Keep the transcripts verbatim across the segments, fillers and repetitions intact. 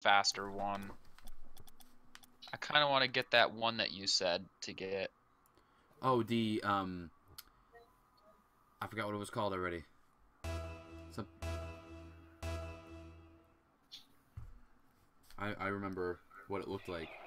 faster one. I kind of want to get that one that you said to get. Oh, the um, I forgot what it was called already. Some. I I remember what it looked like.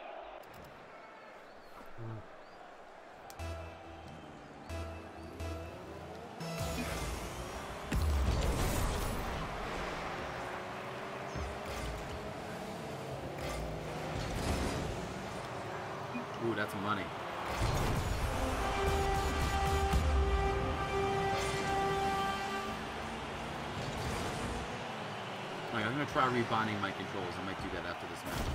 Ooh, that's money. Alright, I'm gonna try rebinding my controls. I might do that after this match.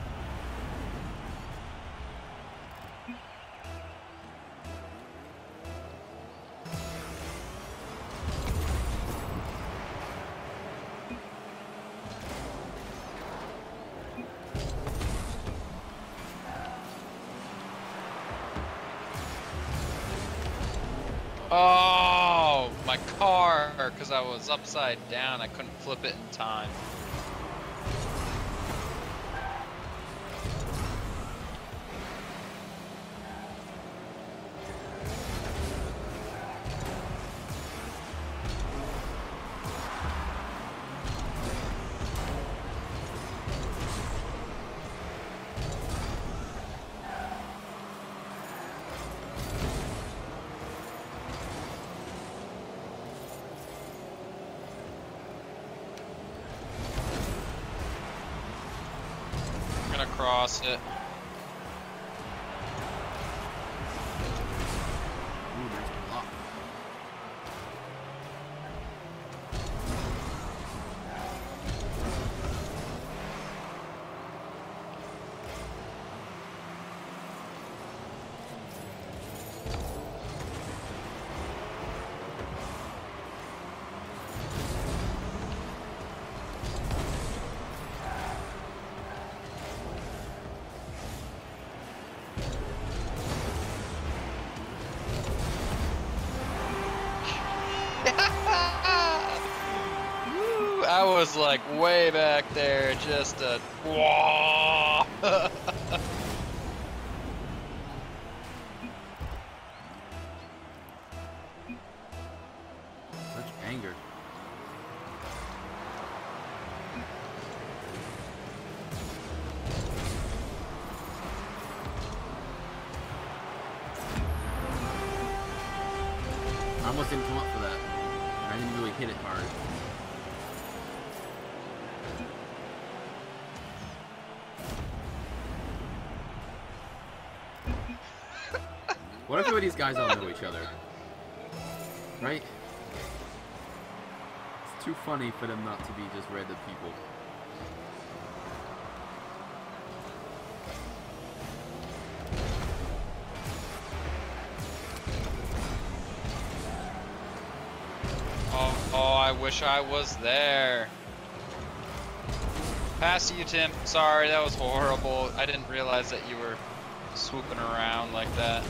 Oh, my car, because I was upside down. I couldn't flip it in time. Across it. Ooh, nice block. I was like way back there, just a whoa. Such anger. I almost didn't come up for that. I didn't really hit it hard. What if some of these guys all know each other? Right? It's too funny for them not to be just random people. Oh, oh, I wish I was there. Pass to you, Tim. Sorry, that was horrible. I didn't realize that you were swooping around like that.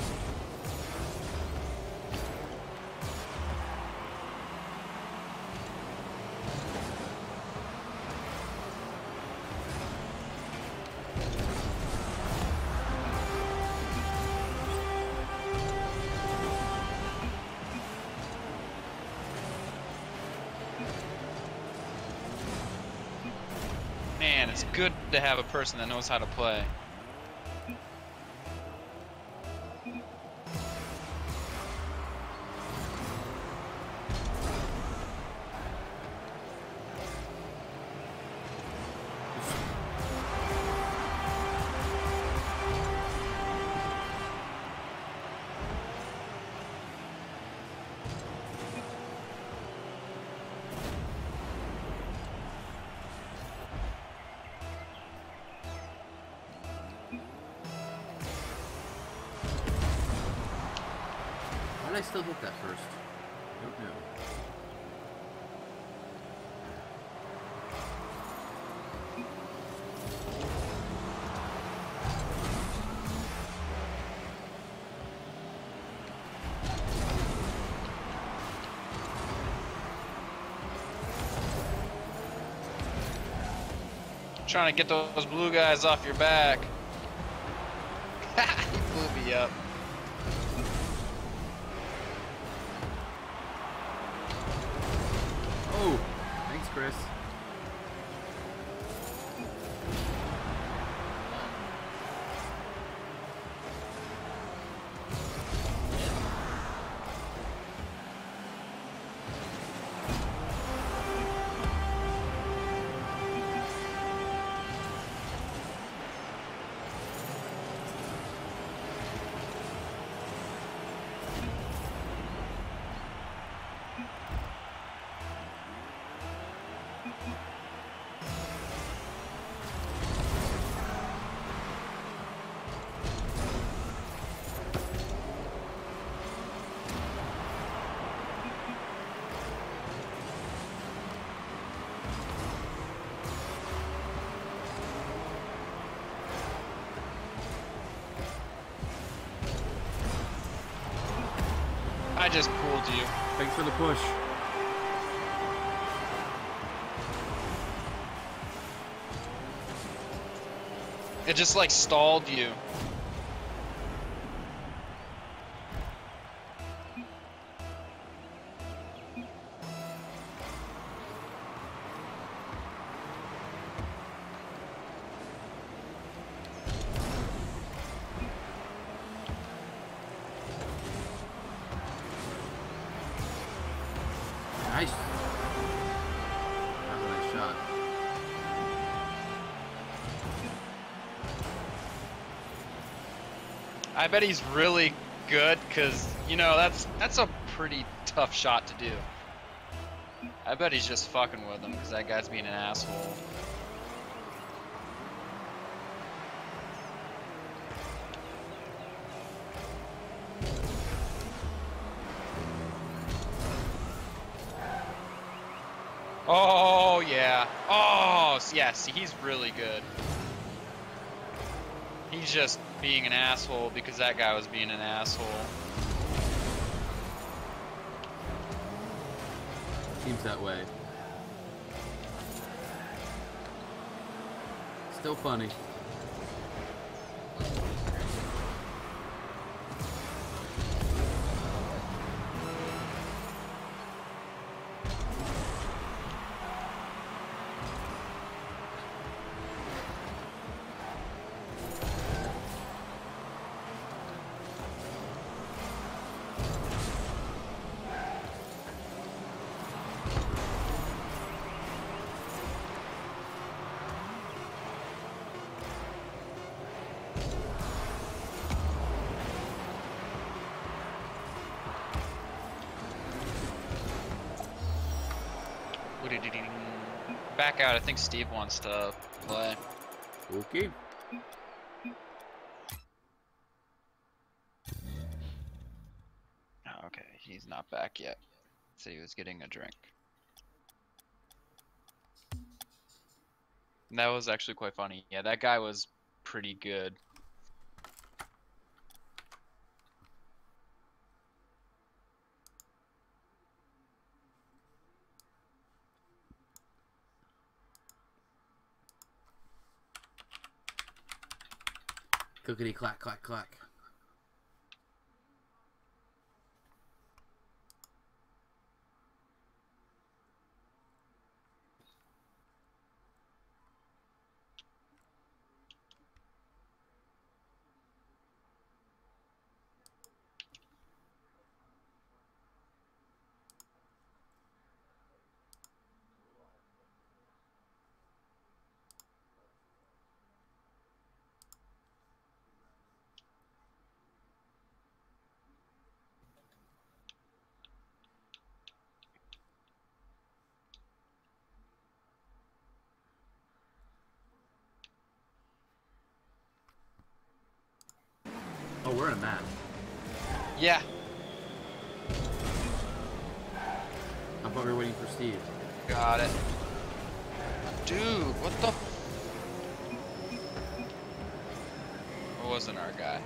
Man, it's good to have a person that knows how to play. Why did I still hit that first? Don't know. Trying to get those blue guys off your back. He blew me up. Oh, thanks, Chris. I just pulled you. Thanks for the push. It just like stalled you. Nice. That was a nice shot. I bet he's really good, cause you know that's that's a pretty tough shot to do. I bet he's just fucking with him, cause that guy's being an asshole. Oh yeah. Oh yeah. See, he's really good. He's just being an asshole because that guy was being an asshole. Seems that way. Still funny. Back out. I think Steve wants to play. Okay. Oh, okay, he's not back yet. So he was getting a drink. And that was actually quite funny. Yeah, that guy was pretty good. Clickety clack clack clack. Oh, we're in a match. Yeah. I thought we were waiting for Steve. Got it. Dude, what the? It wasn't our guy.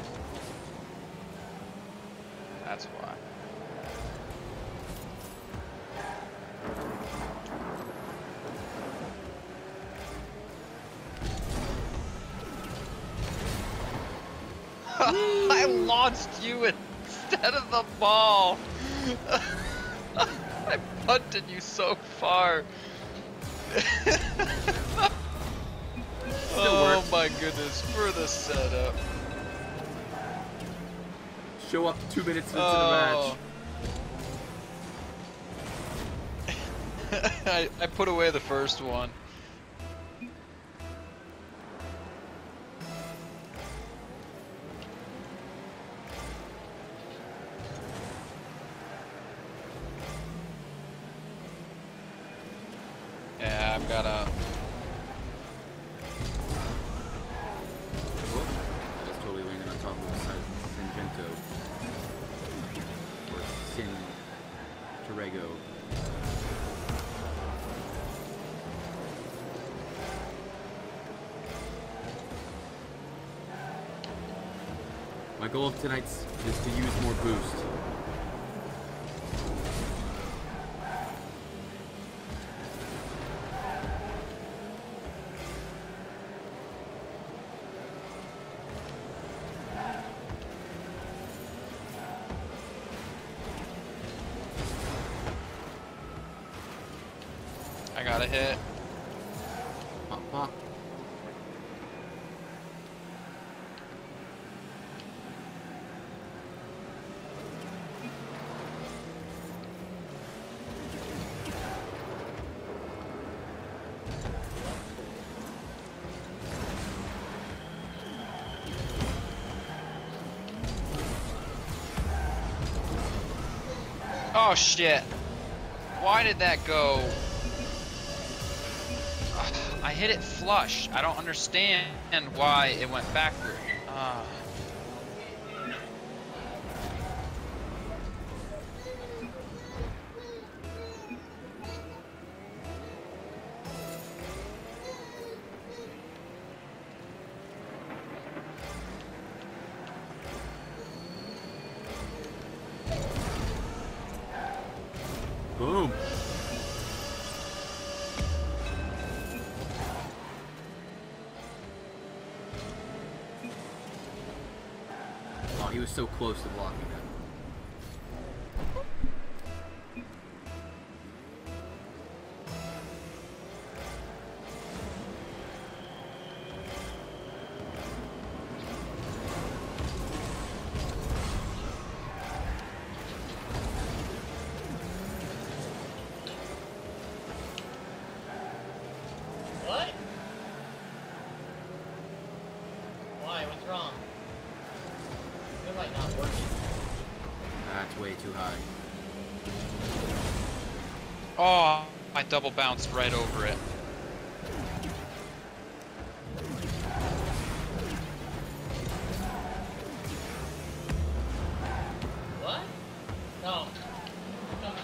That's why. I launched you instead of the ball. I punted you so far. Oh works. my goodness, for the setup. Show up two minutes into Oh. the match. I, I put away the first one. Yeah, I've got a... Whoop. I just totally landed on top of the side of Sinvento. Or Sin Torrego. My goal of tonight is to use more boost. I got a hit. Pop, pop. Oh shit. Why did that go? Ugh, I hit it flush. I don't understand why it went backward. Uh. Boom. Oh, he was so close to blocking that. What? Why? What's wrong? Your light not working. That's way too high. Oh, I double bounced right over it. What? No. I'm coming.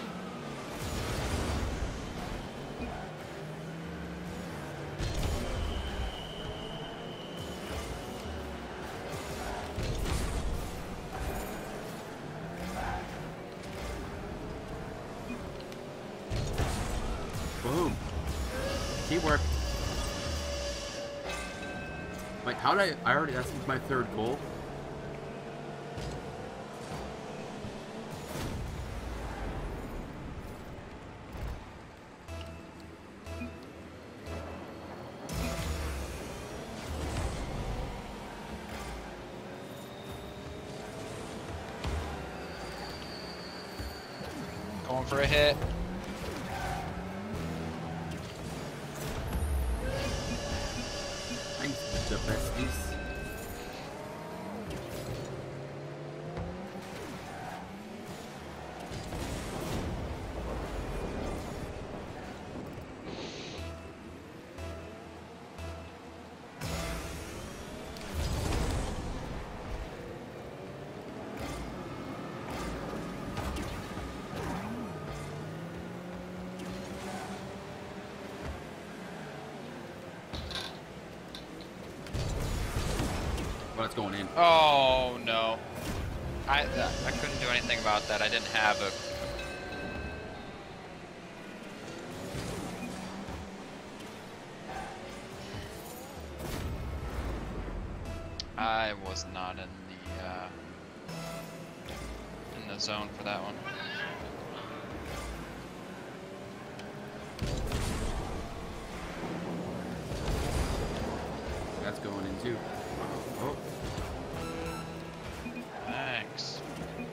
Boom. Teamwork. Wait, how did I? I already. That's my third goal. Going for a hit. Thanks, the besties. But it's going in. Oh no. I uh, I couldn't do anything about that. I didn't have a. I was not in the uh, in the zone for that one. That's going in too. Oh. Thanks.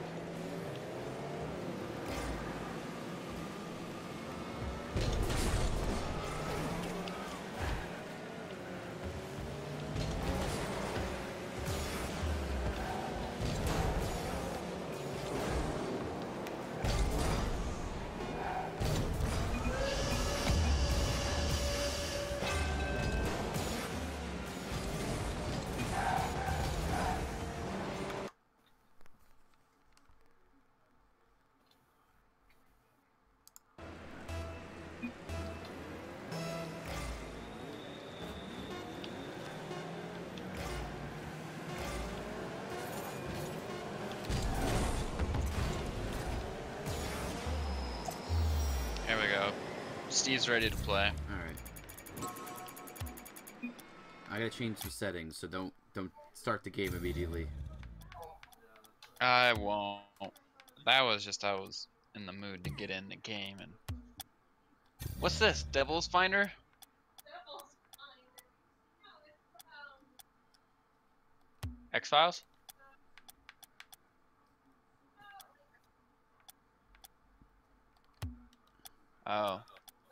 Here we go. Steve's ready to play. Alright. I gotta change some settings, so don't don't start the game immediately. I won't. That was just I was in the mood to get in the game and. What's this? Devil's Finder? X-Files? Oh.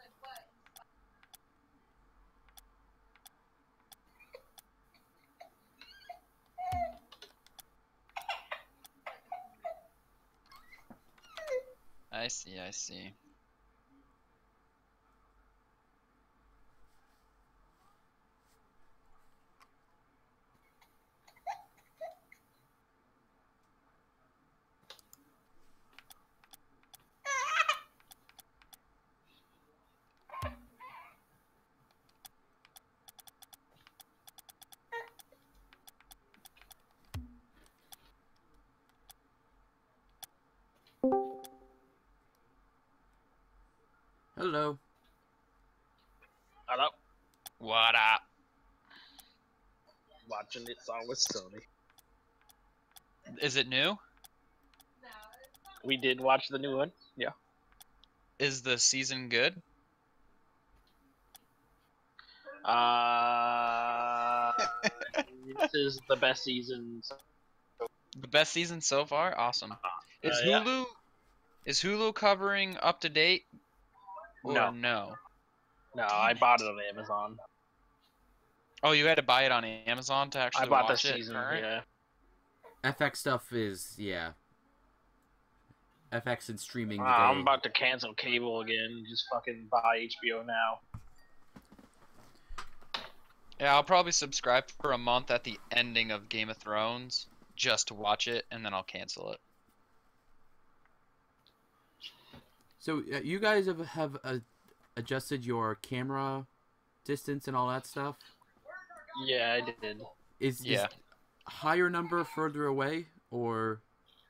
I see, I see. Hello. Hello. What up? Watching It's Always Sunny. Is it new? We did watch the new one. Yeah. Is the season good? Uh, this is the best season. So, The best season so far? Awesome. Is uh, yeah. Hulu is Hulu covering up to date? Or No. no? No, I bought it on Amazon. Oh, you had to buy it on Amazon to actually I bought the watch it? season. current? Yeah. F X stuff is, yeah. F X and streaming Uh, today. I'm about to cancel cable again. Just fucking buy H B O now. Yeah, I'll probably subscribe for a month at the ending of Game of Thrones just to watch it, and then I'll cancel it. So uh, you guys have have uh, adjusted your camera distance and all that stuff. Yeah, I did. Is Yeah. is higher number further away or?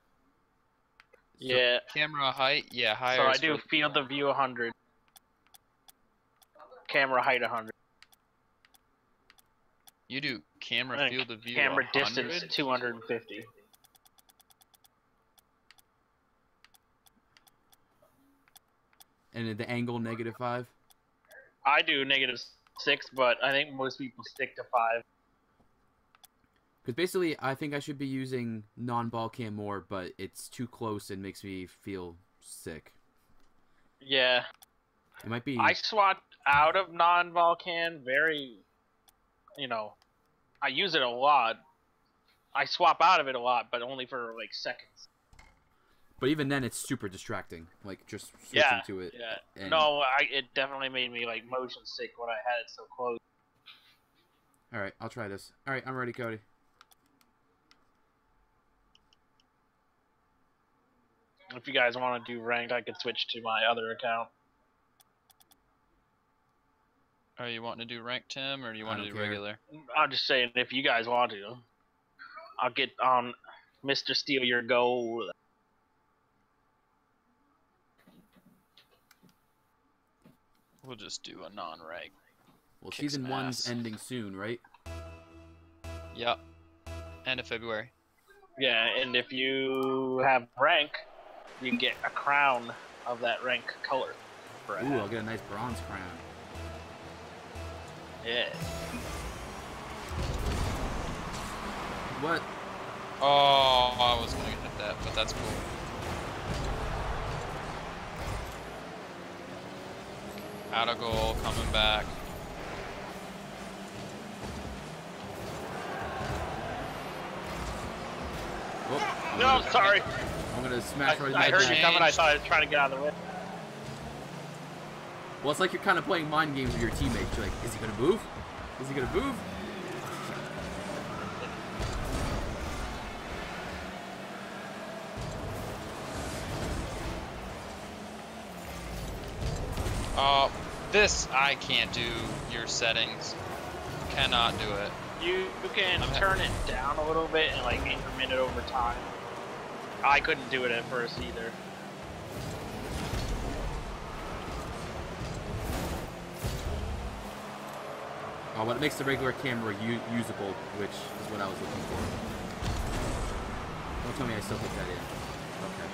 Yeah. Camera height, yeah, higher. So I is do for- field of view one hundred. Camera height one hundred. You do camera And field of view. Camera one hundred? distance two hundred fifty. And the angle negative five. I do negative six, but I think most people stick to five. Because basically, I think I should be using non-ball cam more, but it's too close and makes me feel sick. Yeah. It might be. I swapped out of non-Vulcan very, you know, I use it a lot. I swap out of it a lot, but only for like seconds. But even then, it's super distracting. Like just switching Yeah, to it. yeah. and- No, I, it definitely made me like motion sick when I had it so close. All right, I'll try this. All right, I'm ready, Cody. If you guys want to do ranked, I could switch to my other account. Are you wanting to do rank, Tim, or do you I want to don't do care. regular? I'm just saying, if you guys want to, I'll get on Mister Steal Your Goal. We'll just do a non-rank. Well, Kick season some one's ass. ending soon, right? Yep. End of February. Yeah, and if you have rank, you get a crown of that rank color. For a Ooh, hat. I'll get a nice bronze crown. Yeah. What? Oh, I was gonna hit that, but that's cool. Out of goal, coming back. Oh, I'm No, gonna, I'm sorry. I'm gonna I, smash right in I the heard you back. coming. I thought I was trying to get out of the way. Well, it's like you're kind of playing mind games with your teammates. You're like, is he gonna move? Is he gonna move? Uh, this I can't do. Your settings cannot do it. You, you can I'm turn it down a little bit and like increment it over time. I couldn't do it at first either. Oh, but it makes the regular camera usable, which is what I was looking for. Don't tell me I still put that in. Okay.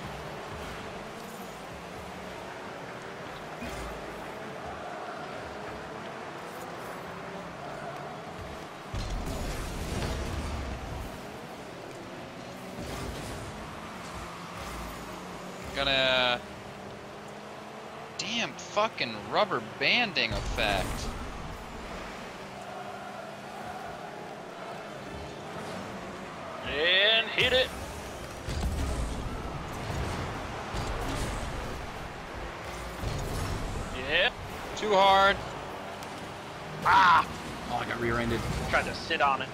Gonna... Damn fucking rubber banding effect. And hit it. Yeah. Too hard. Ah! Oh, I got rear-ended. Tried to sit on it.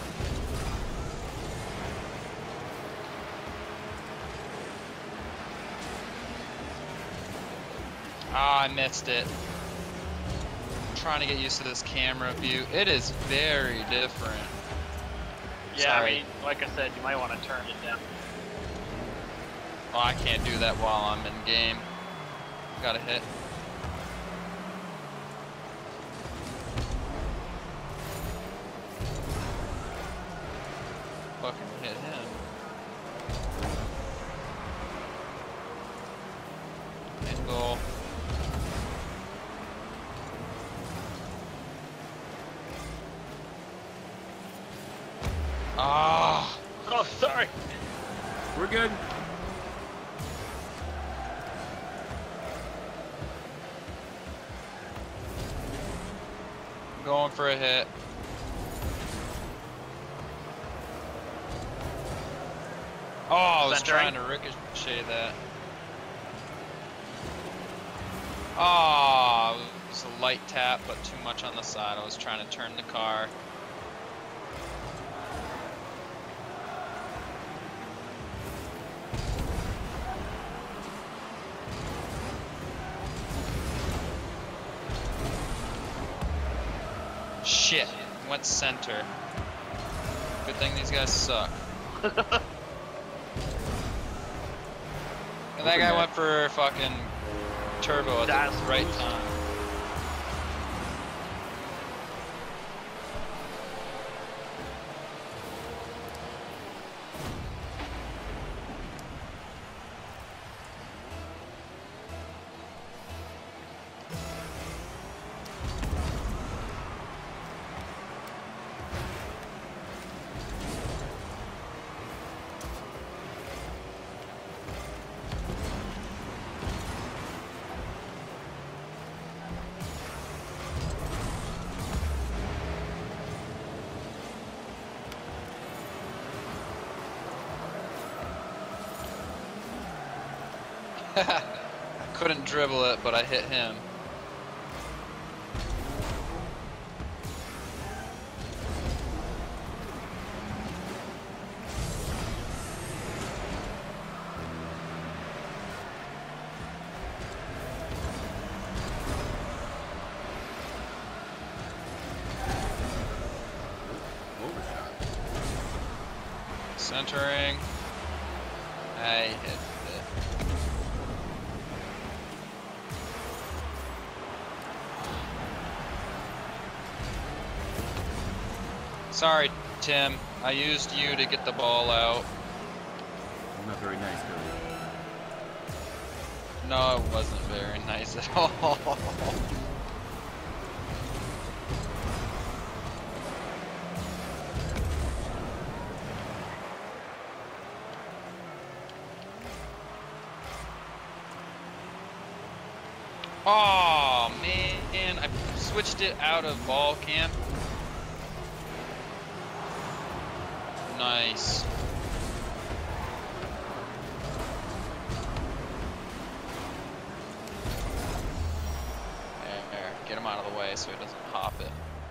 Ah, I missed it. I'm trying to get used to this camera view. It is very different. Yeah, Sorry. I mean, like I said, you might want to turn it down. Oh, I can't do that while I'm in game. Gotta hit. Fucking hit him. Nice goal. Ah. Oh, sorry. We're good. Going for a hit. Oh, I was Centering. trying to ricochet that. Oh, it was a light tap, but too much on the side. I was trying to turn the car. Shit, went center. Good thing these guys suck. And that guy went for fucking turbo at That's the right loose. time. Couldn't dribble it, but I hit him. Overshot. Centering. I hit it. Sorry, Tim. I used you to get the ball out. not very nice, Cody. No, it wasn't very nice at all. Oh man, I switched it out of ball camp. Nice. There, get him out of the way so he doesn't hop it.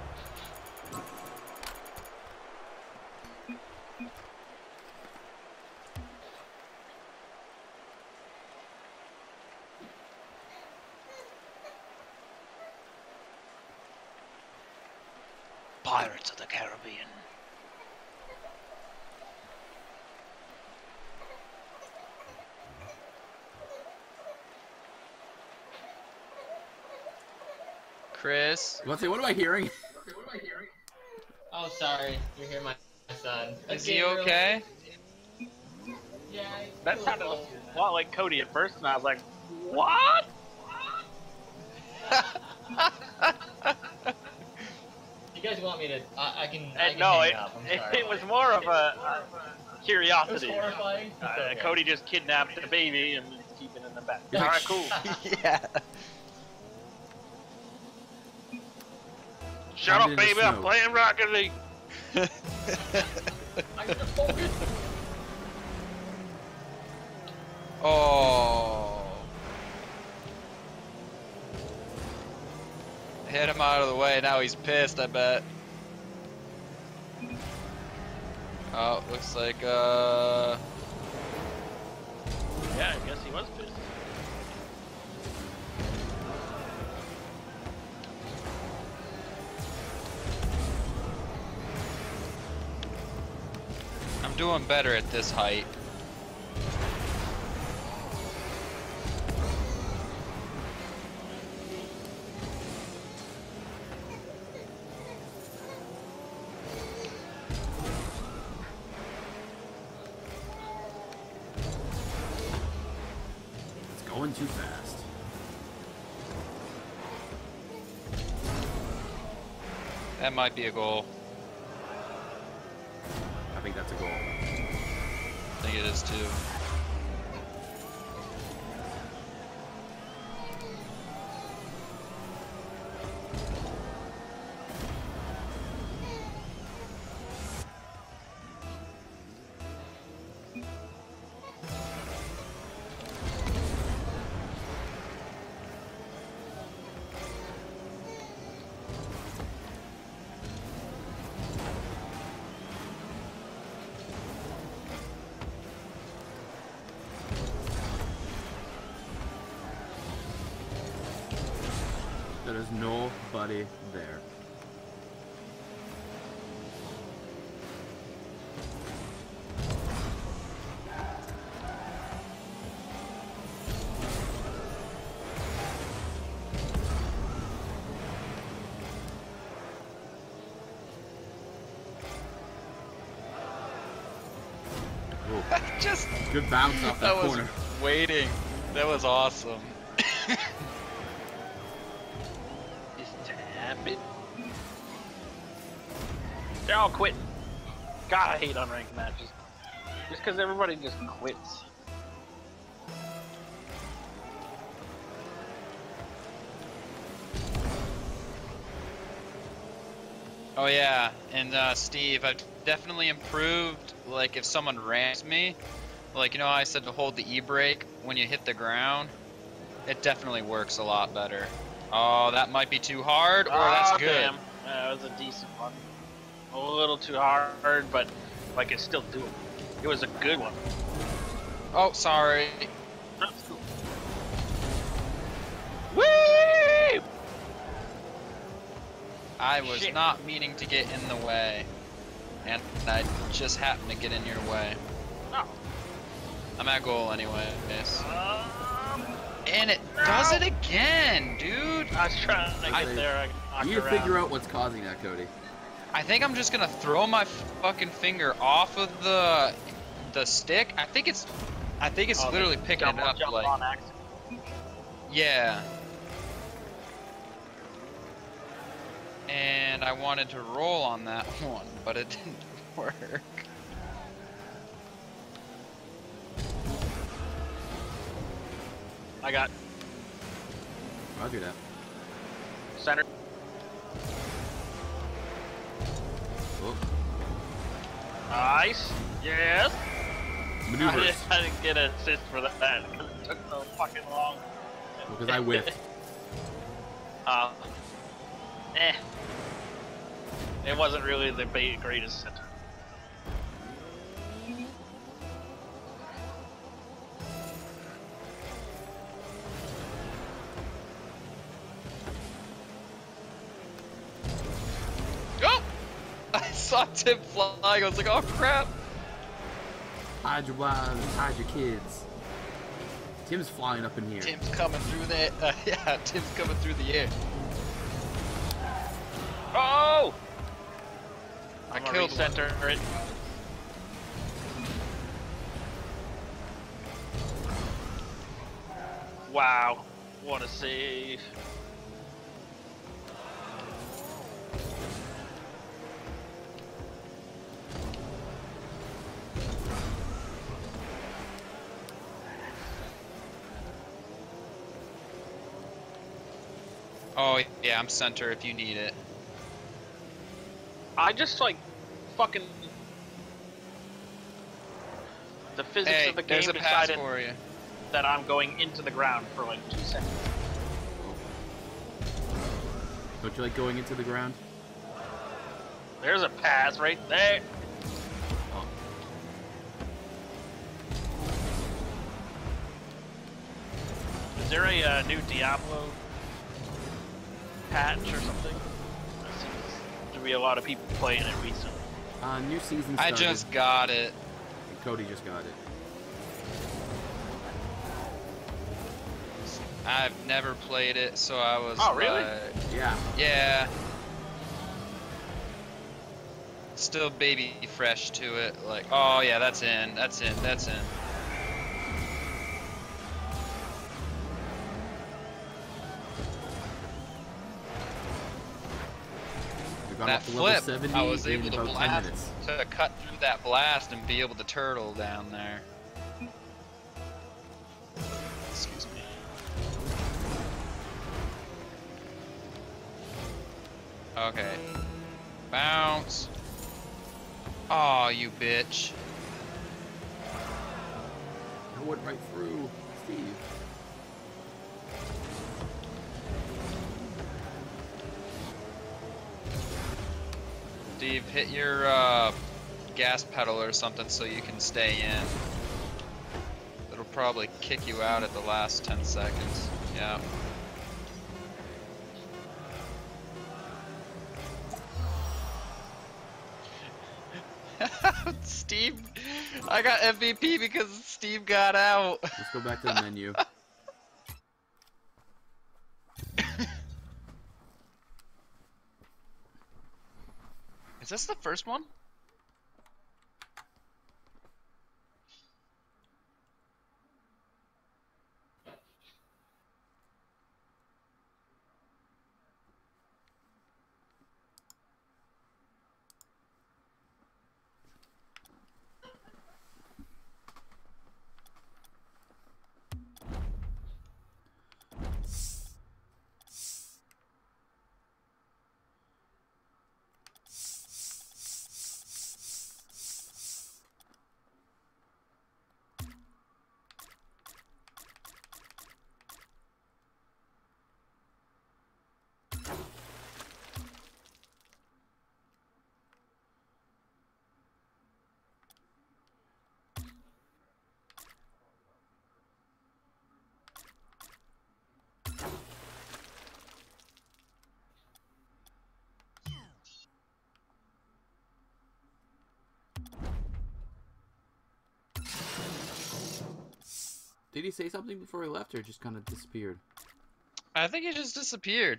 Pirates of the Caribbean. Chris, Let's see, what am I hearing? Oh, sorry. You're here, my son. is Okay, he really- okay? Yeah. he's That a sounded little a closer than lot like Cody at first, and I was like, what? that. You guys want me to? I, I can. I And can no, hang it, up. I'm it, sorry. it was more of a, a It was curiosity. horrifying. Uh, It's okay. Cody just kidnapped the baby and is keeping it in the back. Alright, cool. Yeah. Shut I'm up, in the baby, I'm snow. playing Rocket League. I need to focus. Oh. Hit him out of the way. Now he's pissed, I bet. Oh, looks like, uh... Yeah, I guess he was pissed. I'm doing better at this height. It's going too fast. That might be a goal. I think that's a goal. I think it is too. There is nobody there. Ooh, Just good bounce off that, that was corner. waiting. That was awesome. Just tap it. They're all quitting. God, I hate unranked matches. Just because everybody just quits. Oh yeah, and uh, Steve, I've definitely improved. Like if someone rams me, like you know how I said to hold the e-brake when you hit the ground, it definitely works a lot better. Oh, that might be too hard, or that's Oh, good. damn. Uh, that was a decent one. A little too hard, but like it's still doable. It was a good one. Oh, sorry. Whee! I was Shit. not meaning to get in the way, and I just happened to get in your way. Oh. I'm at goal anyway. Yes. Um, And it does it again, dude. I was trying to get I- there. I knocked You around. figure out what's causing that, Cody. I think I'm just gonna throw my fucking finger off of the the stick, I think it's, I think it's Oh, literally the picking jump, it up jump like, on X. yeah. And I wanted to roll on that one, but it didn't work. I got Roger that. center. Oh, Nice. Yes. I, maneuvers. did, I didn't get an assist for that because it took so fucking long. Because I whiffed. Uh, eh. It wasn't really the ba- greatest center. Oh! I saw Tim flying. I was like, oh crap. Hide your wives, hide your kids. Tim's flying up in here. Tim's coming through the, uh, yeah, Tim's coming through the air. Oh! I I'm gonna killed one. recenter it. Wow, what a save. Oh, yeah, I'm center if you need it. I just like fucking the physics Hey, of the game there's a pass decided for you. that I'm going into the ground for like two seconds. Don't you like going into the ground? There's a pass right there. Oh. Is there a uh, new Diablo patch or something? There seems to be a lot of people playing it recently. Uh, new season I started. just got it. And Cody just got it. I've never played it, so I was Oh, really? like, Yeah. yeah. Still baby fresh to it. Like, oh yeah, that's in, that's in, that's in. We got That up to level flip, seventy I was in able to about ten blast, minutes. to cut through that blast and be able to turtle down there. Excuse me. Okay. Bounce. Aw, you bitch. I went right through Steve. Steve, hit your uh, gas pedal or something so you can stay in. It'll probably kick you out at the last ten seconds. Yeah. Steve, I got M V P because Steve got out. Let's go back to the menu. Is this the first one? Did he say something before he left, or just kind of disappeared? I think it just disappeared.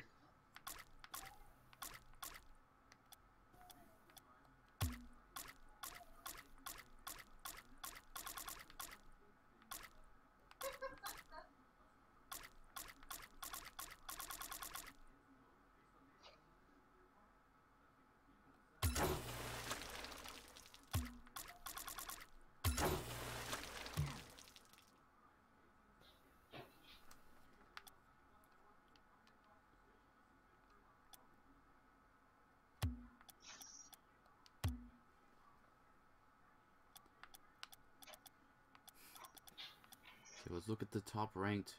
Okay, let's look at the top ranked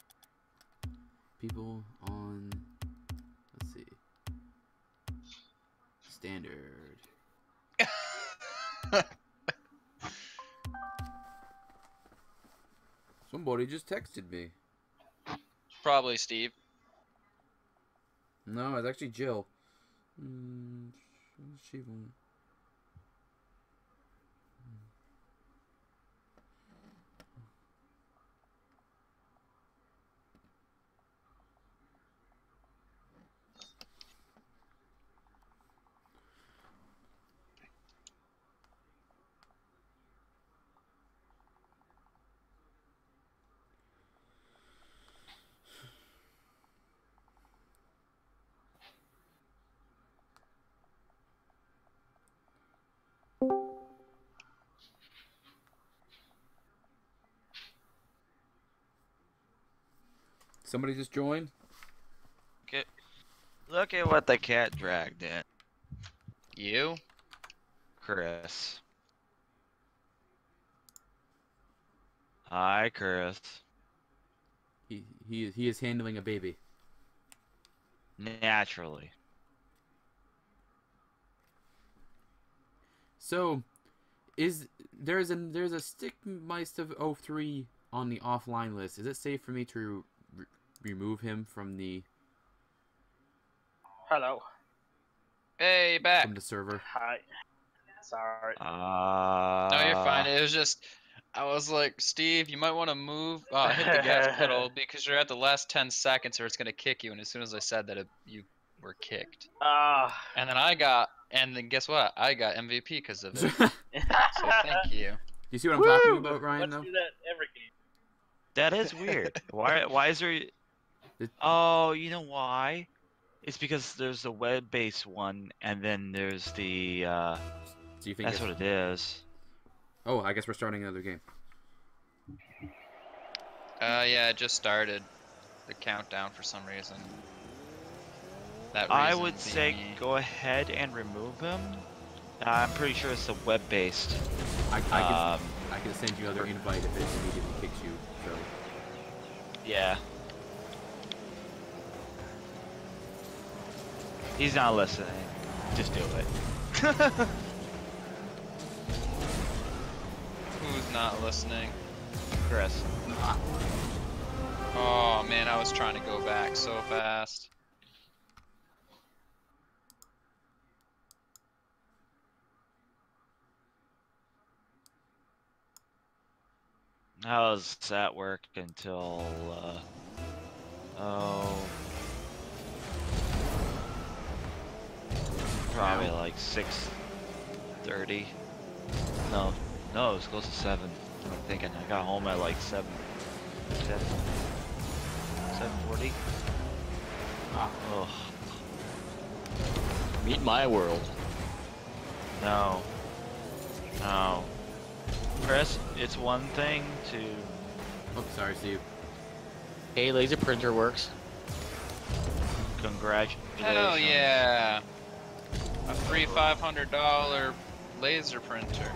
people on. Let's see. Standard. Somebody just texted me. Probably Steve. No, it's actually Jill. Mm, she won't. Somebody just joined? Look at, look at what the cat dragged in. You? Chris. Hi, Chris. He he he is handling a baby. Naturally. So, is there's a there's a Stickmeister of oh three on the offline list? Is it safe for me to re remove him from the Hello. Hey, back. from the server? Hi. Sorry. Uh, No, you're fine. It was just, I was like, Steve, you might want to move, uh, hit the gas pedal because you're at the last ten seconds or it's gonna kick you. And as soon as I said that, it, you were kicked. Ah. And then I got, and then guess what? I got M V P because of it. So thank you. You see what I'm talking about, Ryan? Let's Though do that every game. that is weird. Why? Why is there? It- Oh, you know why? It's because there's the web-based one, and then there's the. Uh, do you think? that's it's... what it is. Oh, I guess we're starting another game. Uh, yeah, it just started the countdown for some reason. That I reason would say being- go ahead and remove him. I'm pretty sure it's the web-based. I, I can Um, I can send you another invite if it immediately kicks you. So yeah. He's not listening. Just do it. Who's not listening? Chris. Oh man, I was trying to go back so fast. How does that work until, uh, oh, probably like six thirty. No, no, it was close to seven. I'm thinking I got home at like seven, seven, seven forty. Ah. Oh, Meet my world. no, no. Chris, it's one thing to. oh, sorry, Steve. Hey, laser printer works. Congratulations. Hell yeah! A free five hundred dollar laser printer.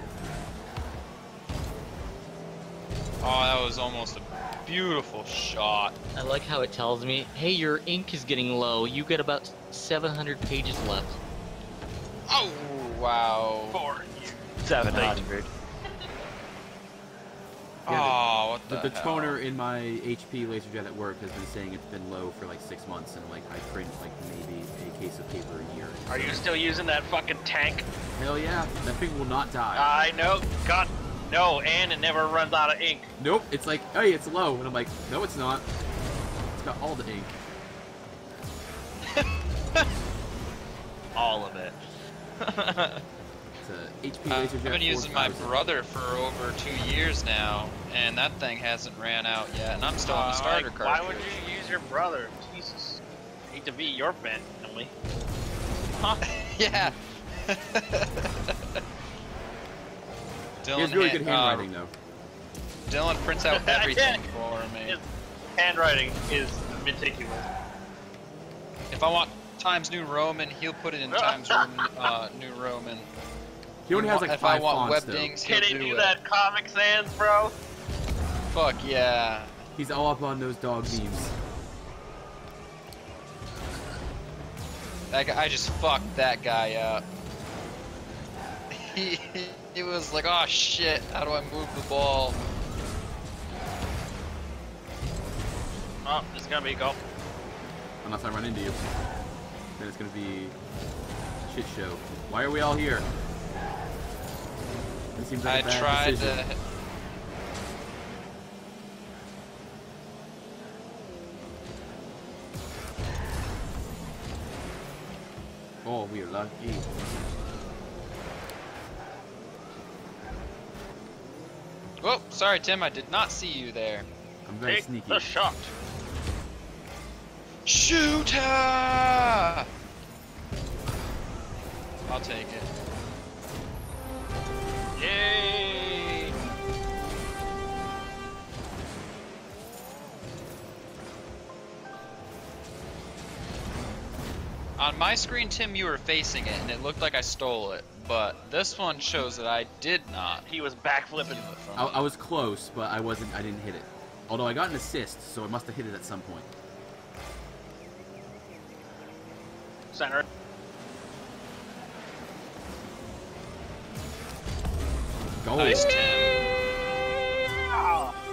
Oh, that was almost a beautiful shot. I like how it tells me, hey, your ink is getting low. You get about seven hundred pages left. Oh, wow. For seven hundred. Yeah, Oh, what The, the, the hell? toner in my H P LaserJet at work has been saying it's been low for like six months, and like I print like maybe a case of paper a year. Are you still using that fucking tank? Hell yeah, that thing will not die. I know. God, no. And it never runs out of ink. Nope, it's like, hey, it's low, and I'm like, no, it's not. It's got all the ink. All of it. It's a H P Uh, LaserJet I've been using my four thousand. brother for over two years now, and that thing hasn't ran out yet, and I'm still on the Uh, starter like, cartridge. Why would you use your brother? Jesus. Hate to be your family. Yeah. He Dylan, has really ha- good uh, handwriting, though. Dylan prints out everything Yeah. for me. His handwriting is meticulous. If I want Times New Roman, he'll put it in Times Roman, uh, New Roman. He only has like if five I want fonts, web though. dings, he'll Can he do do it. that Comic Sans, bro? Fuck yeah. He's all up on those dog memes. That guy, I just fucked that guy up. He, he was like, oh shit, how do I move the ball? Oh, it's gonna be a go. Unless I run into you. Then it's gonna be a shit show. Why are we all here? It seems like I a bad tried decision. to. Oh, we are lucky. Oh, sorry, Tim. I did not see you there. I'm very Take sneaky. the shot. Shooter! I'll take it. Yay! On my screen, Tim, you were facing it, and it looked like I stole it. But this one shows that I did not. He was backflipping. Steal it from I, me. I was close, but I wasn't. I didn't hit it. Although I got an assist, so I must have hit it at some point. Center. Goal. Nice, Tim. Ah.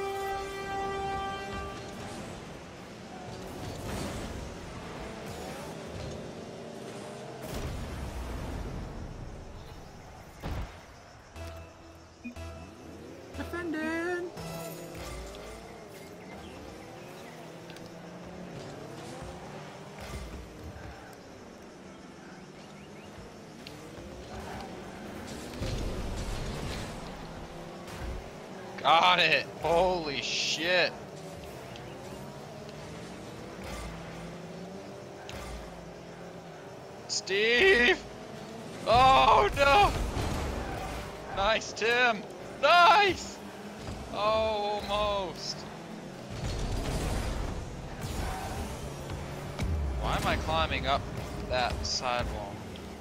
Defending. Got it. Holy shit. Steve! Oh no! Nice, Tim! Nice! Oh, almost. Why am I climbing up that sidewall?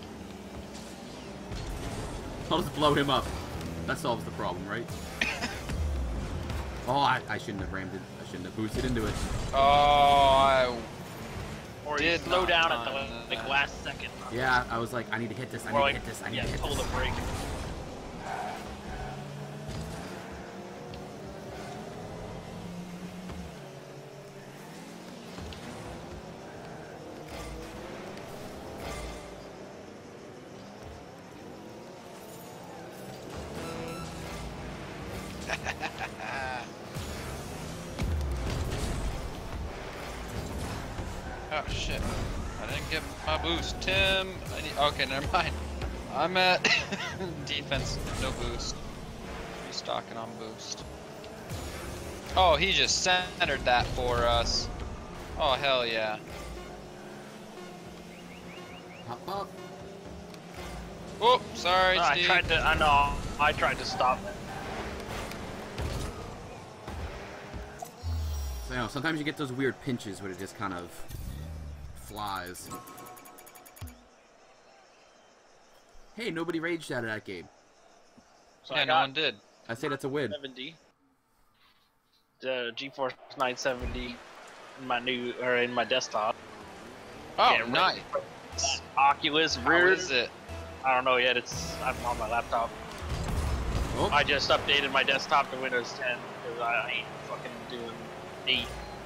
I'll just blow him up. That solves the problem, right? Oh, I, I shouldn't have rammed it. I shouldn't have boosted into it. Oh, I Or you Did slow not down at time the like that. last second. Yeah, I was like, I need to hit this. I need Or to like, hit this. I need yeah, to hit pull this. the brake. Oh shit. I didn't get my boost. Tim, I need, okay, never mind. I'm at defense, no boost. Restocking on boost. Oh, he just centered that for us. Oh, hell yeah. Hop up. Oh, sorry, I Steve. tried to. I know. I tried to stop it. So, you know, sometimes you get those weird pinches where it just kind of flies. Hey, nobody raged out of that game. So Yeah, I no got one did. I say that's a win. seventy. The GeForce nine seventy in my new or in my desktop. Oh, Yeah, nice. Oculus How rear. is it? I don't know yet. It's I'm on my laptop. Oh, I just updated my desktop to Windows ten because I ain't fucking doing eight.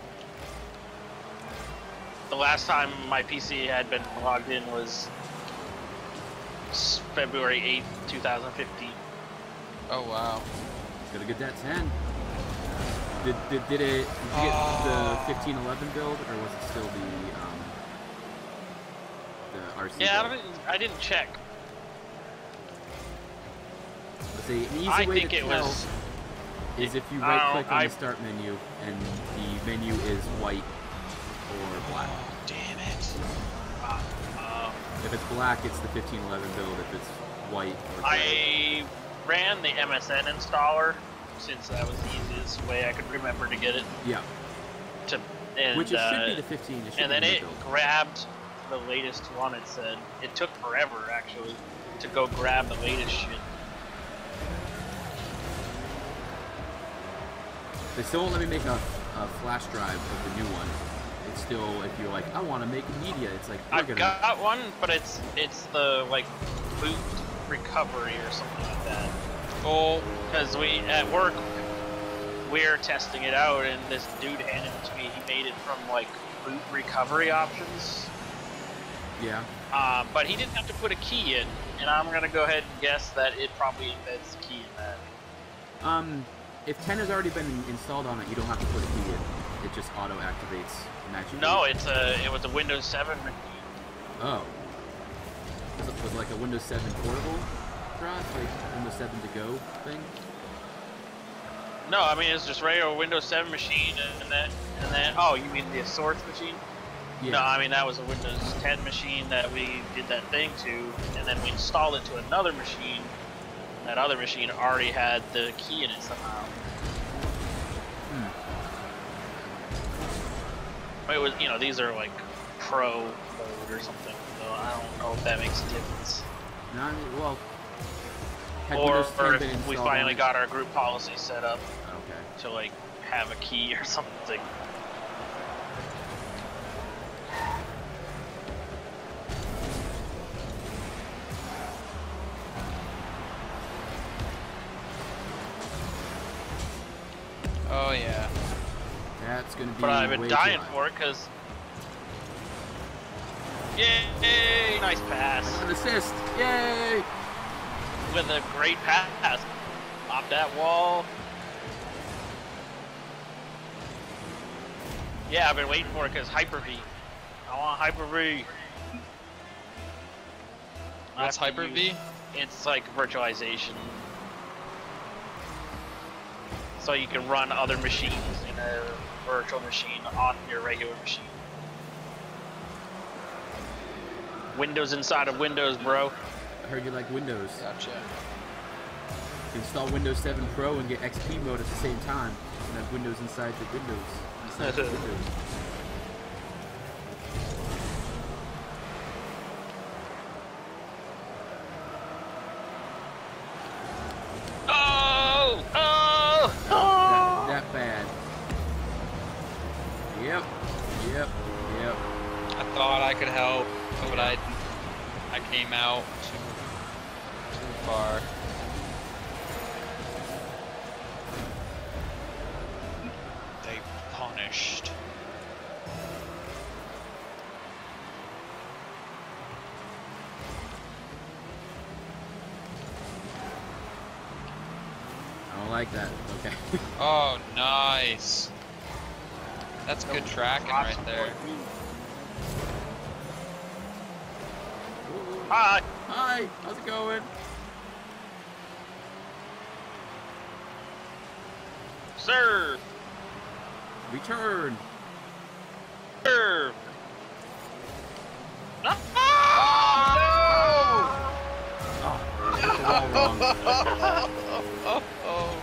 The last time my P C had been logged in was s- February eighth, two thousand fifteen. Oh, wow. gotta get that ten. Did, did, did it, did you get Oh. the fifteen eleven build, or was it still the, um, the R C Yeah, I build? didn't, I didn't check. Let's see, an easy I way think to it tell was. is if you I right don't- click on I- the start menu and the menu is white or black. Damn it. Uh, If it's black, it's the fifteen eleven build. If it's white or gray. I ran the M S N installer since that was the easiest way I could remember to get it yeah, to. And, which it uh, should be the fifteen. It should and be then the it build. grabbed the latest one. It said it took forever actually to go grab the latest shit. They still won't let me make a, a flash drive of the new one. It's still, if you're like, I want to make media, it's like, we're I've gonna... got one, but it's it's the like boot recovery or something like that. Oh, Because we at work we're testing it out, and this dude handed it to me. He made it from like boot recovery options, Yeah. uh, but he didn't have to put a key in. And I'm gonna go ahead and guess that it probably embeds the key in that. Um, if ten has already been installed on it, you don't have to put a key in. It just auto activates magically. No, it's a it was a Windows seven machine. Oh. Was it, was it like a Windows seven portable drive, like Windows seven to go thing? No, I mean it's just regular Windows seven machine, and then and then oh, you mean the source machine? Yeah. No, I mean that was a Windows ten machine that we did that thing to, and then we installed it to another machine. That other machine already had the key in it somehow. Hmm. It was, you know, these are like pro mode or something, so I don't know if that makes a difference. No, I mean, well. Had Or, Windows ten or been if we installed finally on it- got our group policy set up Okay. to like have a key or something. oh yeah. That's gonna be. But I've been way dying too high. for it because. Yay! Nice pass. An assist! Yay! With a great pass. Pop that wall. Yeah, I've been waiting for it because Hyper-V. I want Hyper-V. What's After Hyper you- V? It's like virtualization. So you can run other machines in a virtual machine on your regular machine. Windows inside of Windows, bro. I heard you like Windows. Gotcha. Install Windows seven Pro and get X P mode at the same time. And have Windows inside the Windows. Inside the Windows. Oh! Oh! Oh! That, that bad. Yep. Yep. Yep. I thought I could help, but I I came out too too far. They punished. I don't like that. Okay. Oh, nice. That's good tracking right there. Hi! Hi. How's it going? Serve! Return. Serve! No! Oh, it's all wrong. Oh, oh.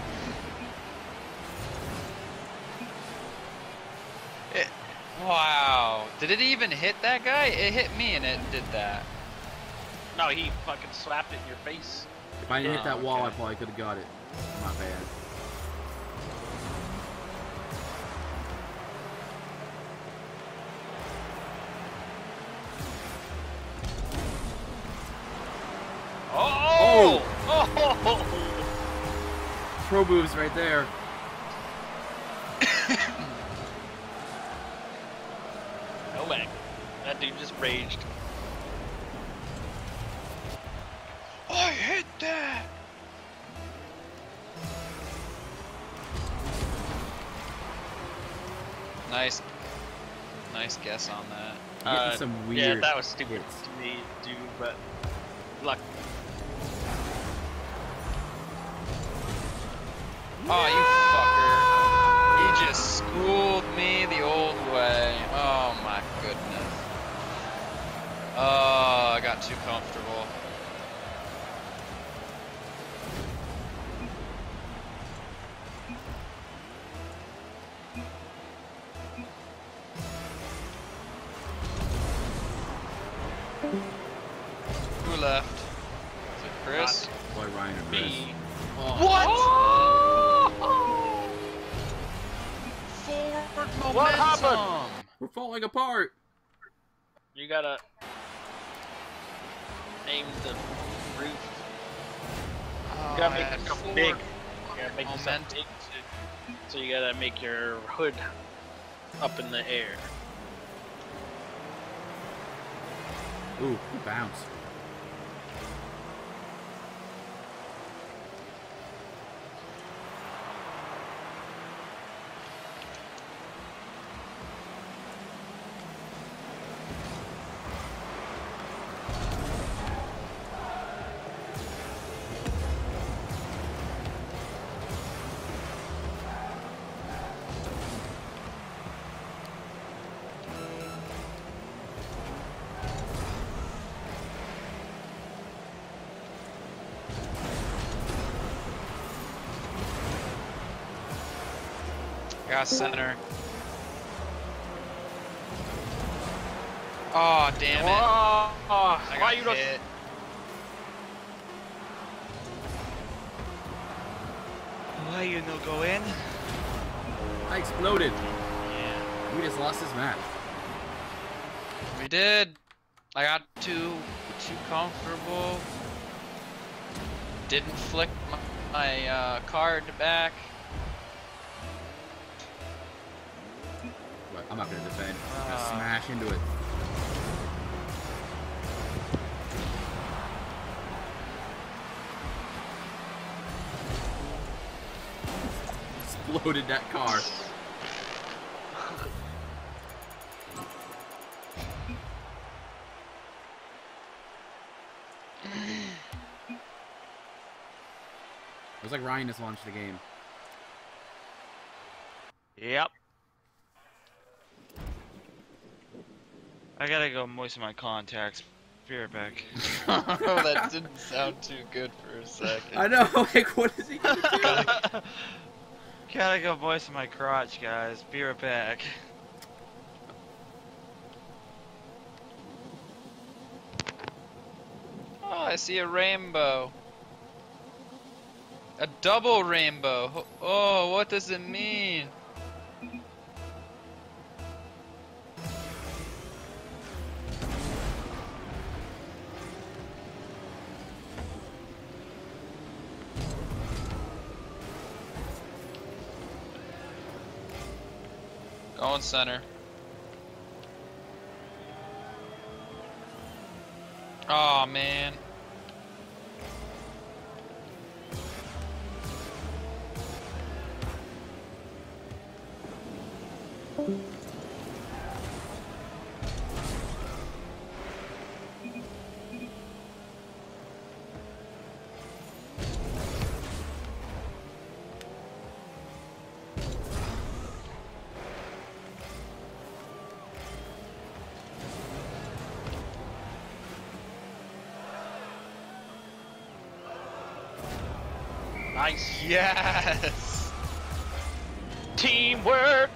It, wow. Did it even hit that guy? It hit me and it did that. No, he fucking slapped it in your face. If I didn't hit Oh, that wall, okay. I probably could have got it. My bad. Oh! Oh! Pro moves right there. No way. That dude just raged. I hit that! Nice. Nice guess on that. I'm getting Uh, some yeah, weird that was stupid hits. to me, dude, but luck. Oh, you fucker. He just schooled me the old way. Oh my goodness. Oh, I got too comfortable. Who left? Is it Chris? Boy, Ryan and Chris. Me. Oh. What? What then happened? some. We're falling apart. You gotta aim the roof. Oh, You gotta I make had yourself four big. You gotta make yourself momentum. big. So you gotta make your hood up in the air. Ooh, good bounce. Got center. Oh, damn it. Oh, I why got you don't? hit. Why you no go in? I exploded. Yeah. We just lost this match. We did. I got too too comfortable. Didn't flick my, my uh, card back. But I'm not gonna defend. I'm gonna Ah. smash into it. Exploded that car. It was like Ryan just launched the game. Yep. I gotta go moisten my contacts. Be right back. Oh, that didn't sound too good for a second. I know, like, what is he gonna do? Gotta go moisten my crotch, guys. Be right back. Oh, I see a rainbow. A double rainbow. Oh, what does it mean? Going center. Oh man. Nice. Yes. Teamwork.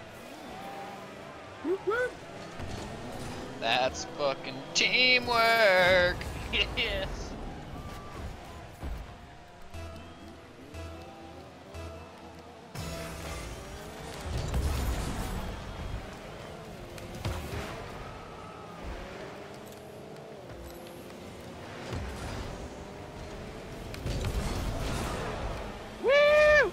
That's fucking teamwork. Yes. Woo!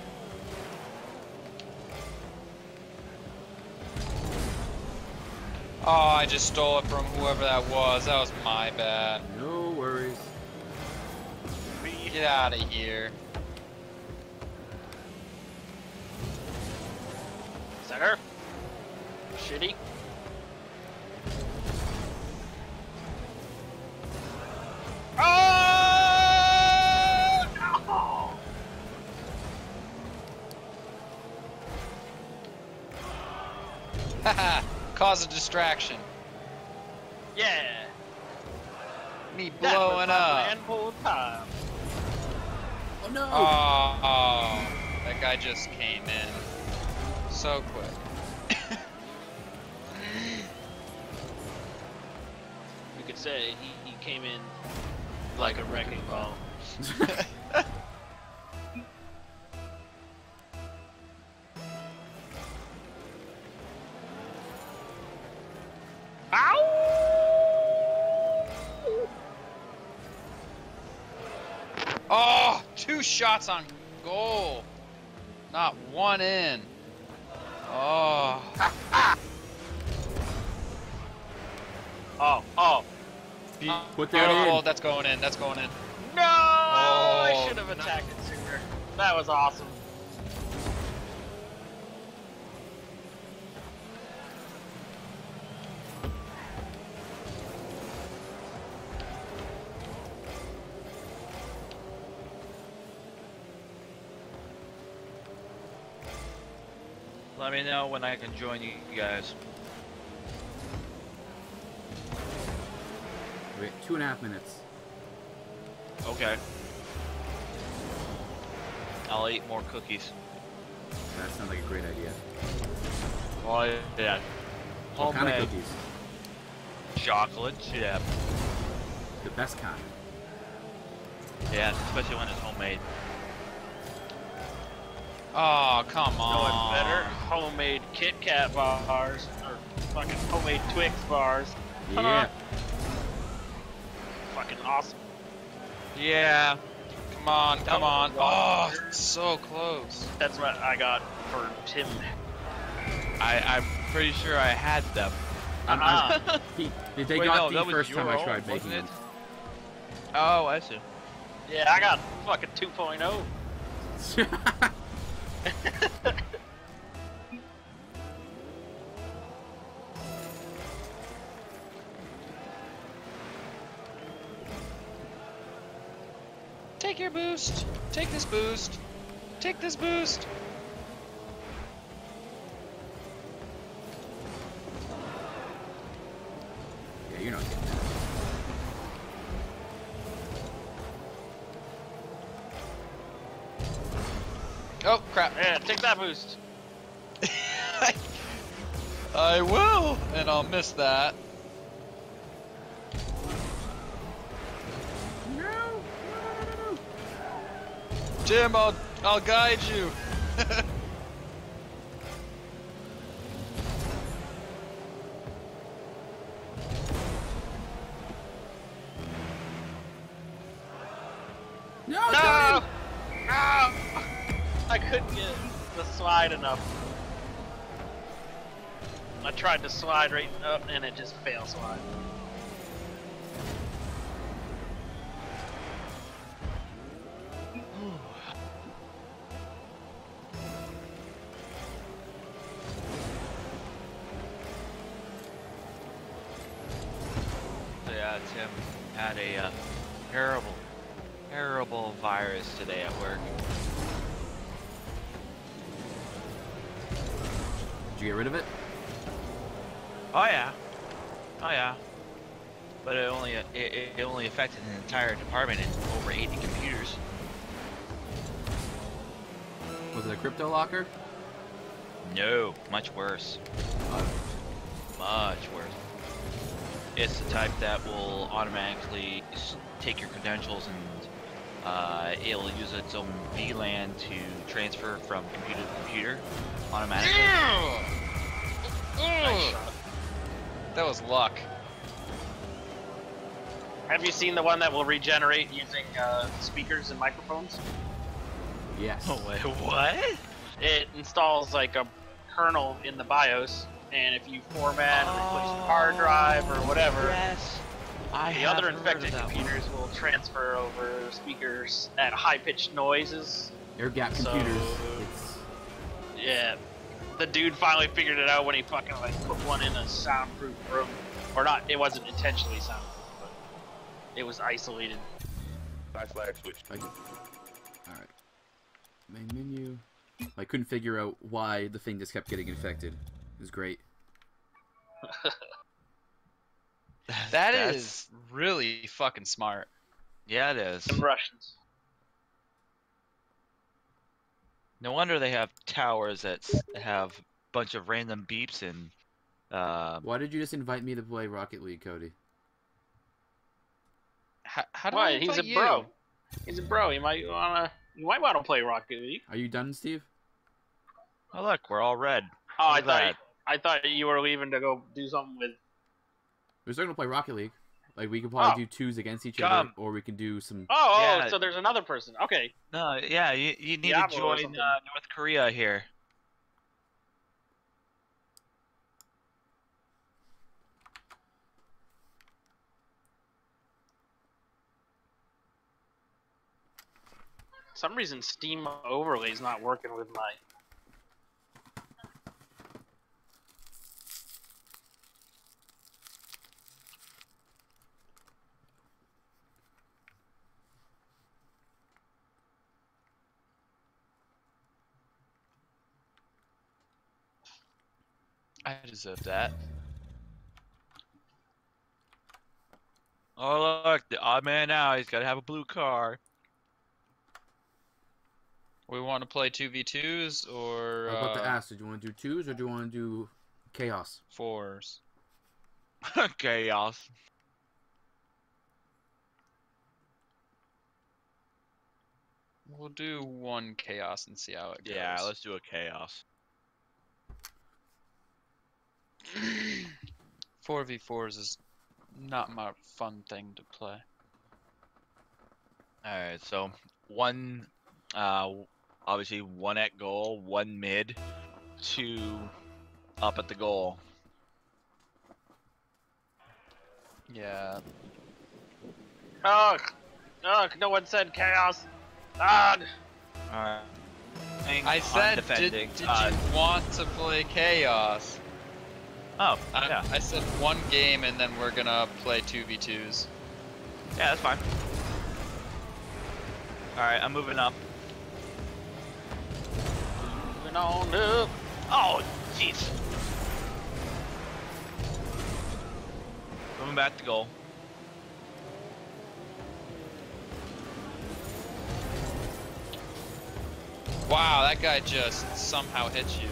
Oh, I just stole it from whoever that was. That was my bad. No worries. Get out of here. Center. Shitty. Oh no! Haha, cause a distraction. Yeah. Me That was blowing my up. plan whole time. Oh no! Oh, oh, that guy just came in so quick. You could say he, he came in like a wrecking ball. two shots on goal. Not one in. Oh. Oh, oh. Put that Beautiful. in. That's going in. That's going in. No! I Oh. should have attacked it sooner. That was awesome. Let me know when I can join you guys. Wait, two and a half minutes. Okay. I'll eat more cookies. That sounds like a great idea. Oh yeah. What kind of Homemade cookies? chocolate chip. The best kind. Yeah, especially when it's homemade. Oh, come No on. one better. Homemade Kit Kat bars. Or fucking homemade Twix bars. Yeah. Fucking awesome. Yeah. Come on, come on. was Oh, so close. That's what I got for Tim. I, I'm pretty sure I had them. I'm, Uh-uh. I'm, he, they Wait, got no, the that was first time your I own, tried wasn't making it? them. Oh, I see. Yeah, I got fucking two point oh. Take your boost. Take this boost. Take this boost. Yeah, you're not getting that. Oh, crap. Yeah, take that boost. I will, and I'll miss that. No! No, no, no, no. Jim, I'll, I'll guide you. No! No! No! I couldn't get the slide enough. I tried to slide right up and it just failed slide. So yeah, Tim had a uh, terrible, terrible virus today at work. Did you get rid of it? Oh yeah. Oh yeah. But it only it, it it only affected an entire department and over eighty computers. Was it a crypto locker? No, much worse. Uh, Much worse. It's the type that will automatically s- take your credentials and uh, it'll use its own V LAN to transfer from computer to computer automatically. Nice shot. That was luck. Have you seen the one that will regenerate using uh, speakers and microphones? yes. Oh wait, what? It installs like a kernel in the BIOS, and if you format or replace the hard drive or whatever, Yes. I the have other heard infected of that one. computers will transfer over speakers at high-pitched noises. Air gap So- computers. It's Yeah, the dude finally figured it out when he fucking like put one in a soundproof room, or not. It wasn't intentionally soundproof, but it was isolated. I did. Alright. Main menu. I couldn't figure out why the thing just kept getting infected. It was great. That That's- is really fucking smart. Yeah, it is. Some Russians. No wonder they have towers that s- have a bunch of random beeps and. Uh, Why did you just invite me to play Rocket League, Cody? How, how do Why? I He's a invite you? bro. He's a bro. You might wanna. You might want to play Rocket League. Are you done, Steve? oh look, we're all red. Oh, I Look at thought. that. I thought you were leaving to go do something with. We're still gonna play Rocket League. Like we could probably Oh. do twos against each Come. other, or we can do some. Oh, oh, Yeah. so there's another person. Okay. No, yeah, you, you need Diablo to or join something. uh, North Korea here. some reason Steam overlay's not working with my. I deserve that. Oh look, the odd man out. He's got to have a blue car. We want to play two v twos or I was about to uh, ask, do you want to do twos or do you want to do chaos? fours? Chaos. We'll do one chaos and see how it goes. Yeah, let's do a chaos. four v fours is not my fun thing to play. Alright, so one, uh, obviously one at goal, one mid, two up at the goal. Yeah. Ugh! Ugh! No one said chaos. Ugh! Alright. I said, did, did uh, you want to play chaos? Oh, I, yeah. I said one game and then we're gonna play two v twos. Yeah, that's fine. Alright, I'm moving up. Moving on up. Oh, jeez. Moving back to goal. Wow, that guy just somehow hit you.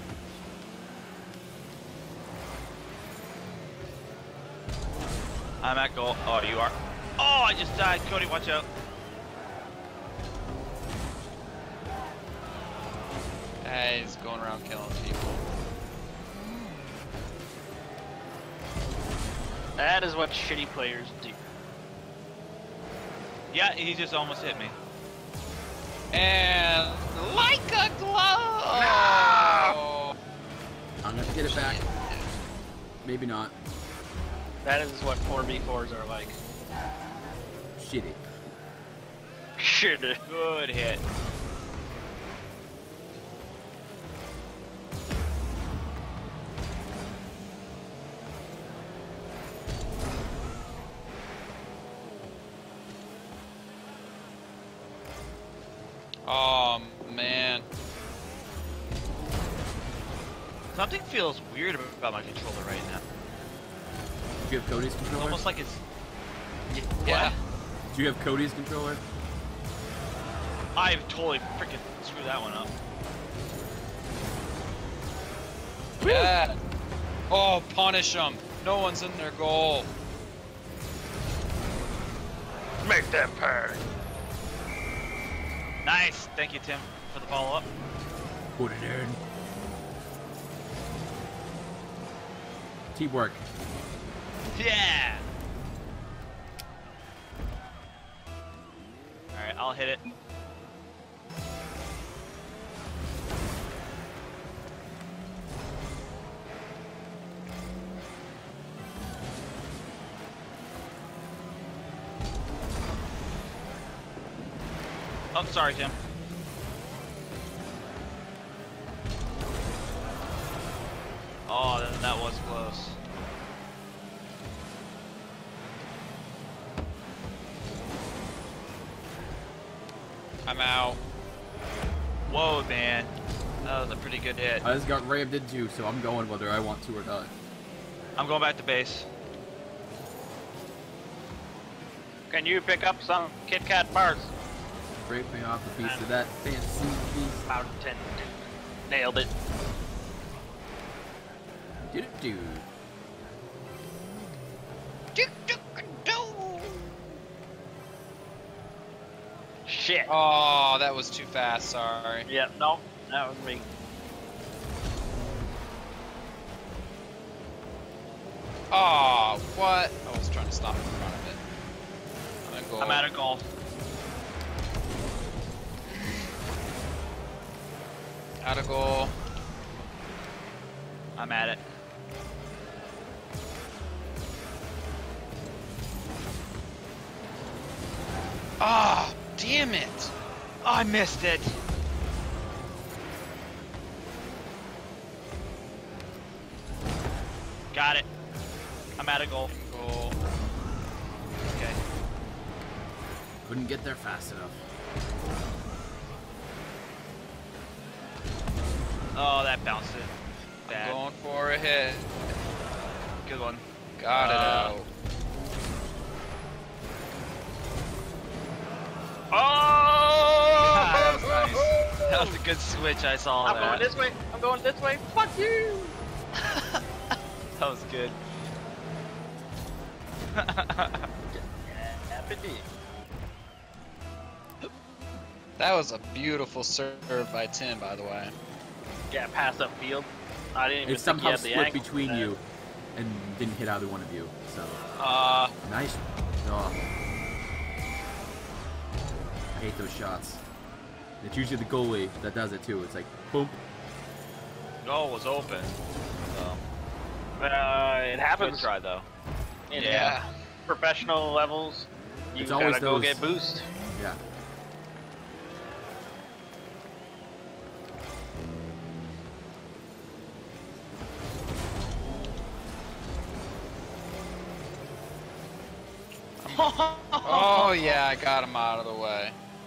I'm at goal. Oh, you are. Oh, I just died. Cody, watch out. Hey, he's going around killing people. That is what shitty players do. Yeah, he just almost hit me. And like a glove! No! I'm gonna get it back. Maybe not. That is what four v fours are like. Shitty. Shitty. Good hit. Oh man. Something feels weird about my controller right now. Do you have Cody's It's controller? almost like it's. Yeah. Do you have Cody's controller? I've totally freaking screwed that one up. Yeah. Oh, punish them. No one's in their goal. Make them pay. Nice. Thank you, Tim, for the follow up. Put it in. Teamwork. Yeah. All right, I'll hit it. Oh, sorry, Tim. Oh, that, that was close. I'm out. Whoa, man. That was a pretty good hit. I just got rammed into, so I'm going whether I want to or not. I'm going back to base. Can you pick up some Kit Kat bars? Break me off a piece of that fancy piece. Fountain. Nailed it. Did it do? Shit. Oh, that was too fast. Sorry. Yeah, no, that was me. Oh, what? I was trying to stop in front of it. I'm gonna go. I'm out of goal. Out of goal. I'm at it. Ah, damn it! Oh, I missed it. Got it. I'm out of goal. Goal. Okay. Couldn't get there fast enough. Oh, that bounced it. I'm Bad. going for a hit. Good one. Got it Uh, out. Oh! that was nice. That was a good switch. I saw I'm that. going this way. I'm going this way. Fuck you! That was good. That was a beautiful serve by Tim, by the way. Yeah, pass up field. I didn't even It think he somehow had the split angle between for that. you and didn't hit either one of you. So Uh, nice. Oh. I hate those shots. It's usually the goalie that does it too. It's like boom. goal was open. So, Uh, it good happens try though. in Yeah. professional levels. You It's gotta always go those- get boost. Yeah. Oh yeah, I got him out of the way.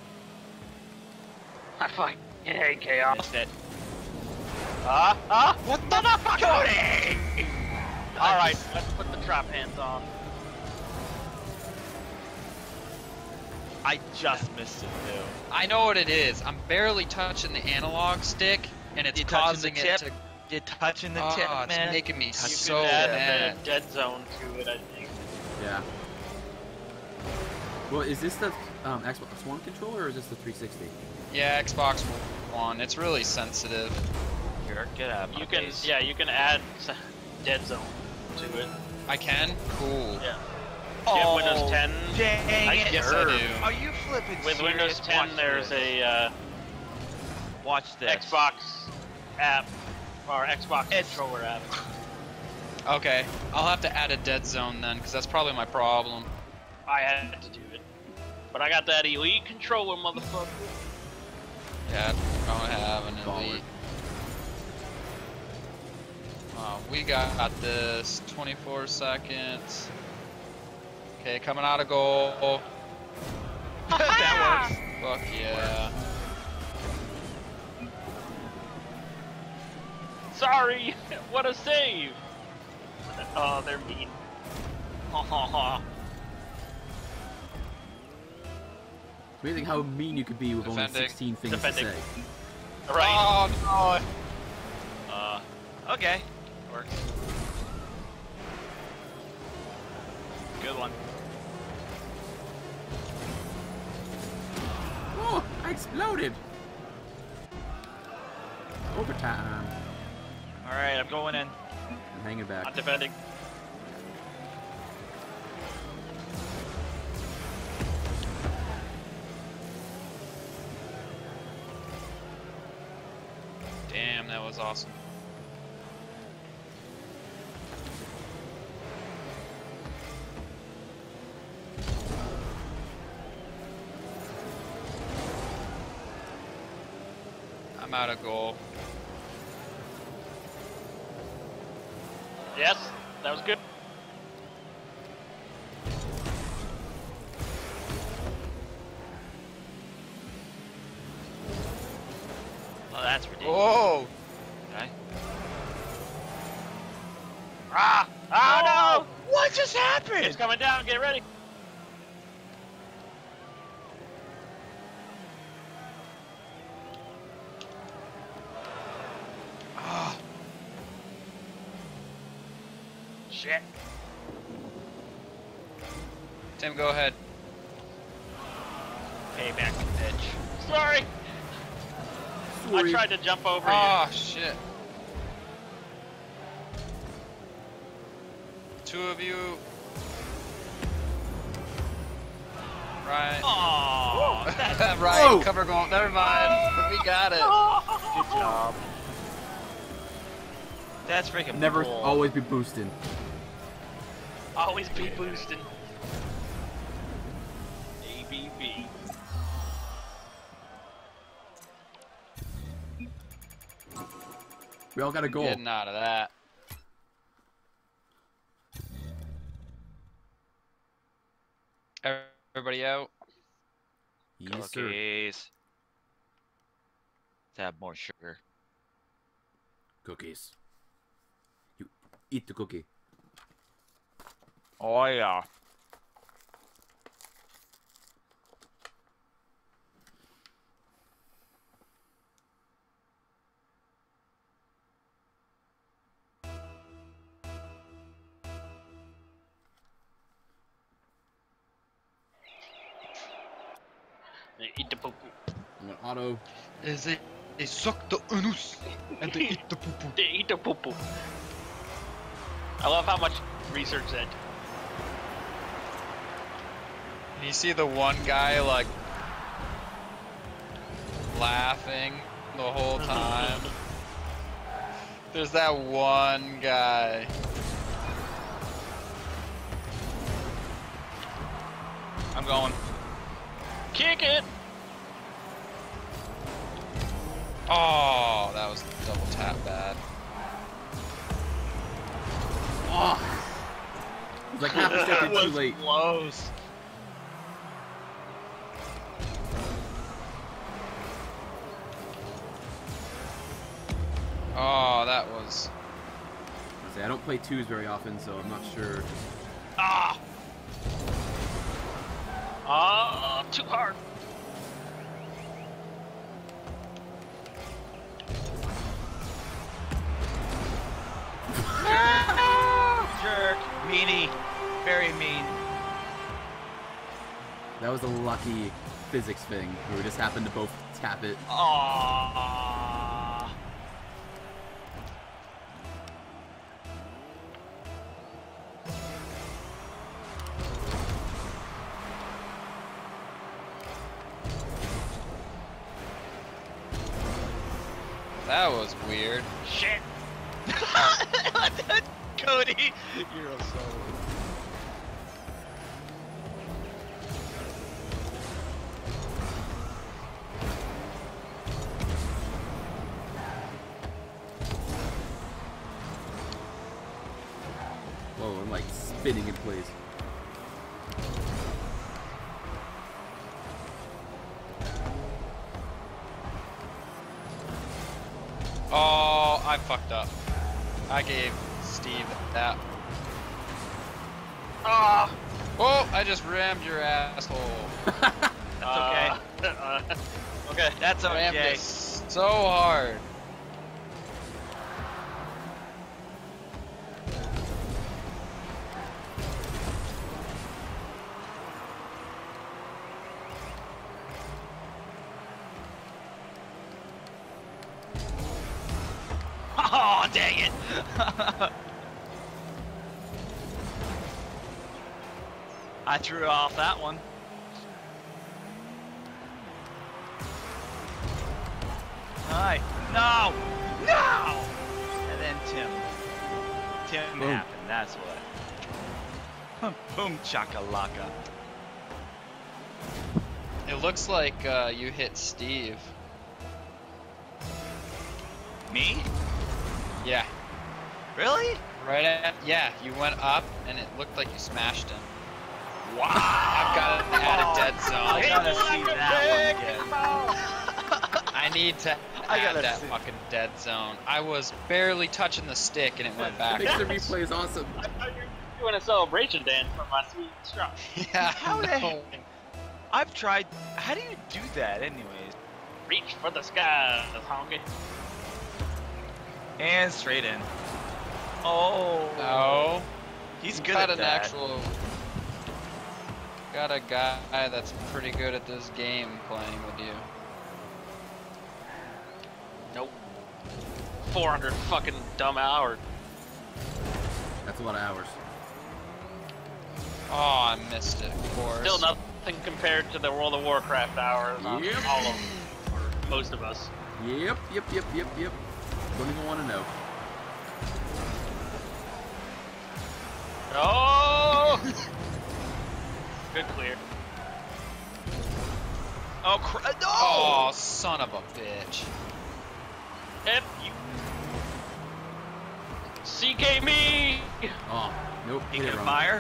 I fucking hate chaos. Missed it. Ah, ah! What the fuck? Cody! Alright, let's put the trap hands on. I just missed it too. I know what it is. I'm barely touching the analog stick, and it's You touching causing the it tip? to. You're touching the Oh, tip, it's man. making me You so can add mad. the dead zone to it, I think. Yeah. Well, is this the um, Xbox One controller or is this the three sixty? Yeah, Xbox One. It's really sensitive. Here, get out. of my You can, face. yeah, you can add s- dead zone to it. I can. Cool. Yeah. Oh, Yeah, Windows ten. Dang I it. Yes, I do. Are you flipping With serious? Windows ten, Watch there's this. a uh, Watch this. Xbox app or Xbox It's- controller app. Okay, I'll have to add a dead zone then, because that's probably my problem. I had to do it, but I got that elite controller, motherfucker. Yeah, I don't have an Baller. elite. Oh, we got this. twenty-four seconds. Okay, coming out of goal. That works. Fuck yeah. Sorry, what a save! Oh, they're mean. It's amazing how mean you could be with only Defending. sixteen things Defending. to say. Right. Oh no. Uh, okay. Works. Good one. Oh, I exploded! Overtime. Alright, I'm going in. I'm hanging back. I'm defending. Damn, that was awesome. I'm out of goal. Yes, that was good. Oh, that's ridiculous. Whoa! Okay. Ah! Ah, no! What just happened? It's coming down, get ready. Ah, Shit. Tim, go ahead. Payback, bitch. Sorry! Sorry. I tried to jump over Oh shit. Two of you. Ryan. Oh, that's Ryan, Whoa. cover going. Never mind. We got it. good job. That's freaking Never cool. always be boosting. Always be boosting. A B B. We all got a goal. Getting out of that. Everybody out. Yes, sir. Cookies. Let's have more sugar. Cookies. You eat the cookie. Oh yeah. They eat the poo poo. I'm gonna auto. They, they suck the anus and they eat the poo poo. They eat the poo poo. I love how much research that. You see the one guy like laughing the whole time. There's that one guy. I'm going. Kick it! Oh, that was double tap bad. Oh. It was like half a second too late. Close. Oh, that was. I say, I don't play twos very often, so I'm not sure. Ah! Ah, too hard. Jerk. Meanie. Very mean. That was a lucky physics thing where we just happened to both tap it. Aww. That was weird. Shit. Cody, you're a soul. Whoa, I'm like spinning in place. Oh, I fucked up. I gave Steve that. Ah! Oh, I just rammed your asshole. That's okay. Uh, uh, Okay, that's Rammed okay. it so hard. Oh, dang it! I threw off that one. Hi. No! No! And then Tim. Tim Boom. happened, that's what. Boom chakalaka. It looks like uh, you hit Steve. Me? Yeah. Really? Right at, yeah, you went up and it looked like you smashed him. Wow! I've got to add a dead I zone. gotta see that one again. I need to I add gotta that see. fucking dead zone. I was barely touching the stick and it went It back. makes the replays awesome. I thought you were doing a celebration dance for my sweet straw. Yeah, How the no. heck? I've tried. How do you do that, anyways? Reach for the skies, honky. And straight in. Oh. No. He's You good got at an that. actual. Got a guy that's pretty good at this game playing with you. Nope. four hundred fucking dumb hours. That's a lot of hours. Oh, I missed it, of course. Still nothing nothing compared to the World of Warcraft hours on Yep. all of them, for most of us. Yep, yep, yep, yep, yep. Don't even want to know. Oh! Good clear. Oh, cr no! Oh, son of a bitch. F you. C K me! Oh, nope. He hit it can wrong. fire.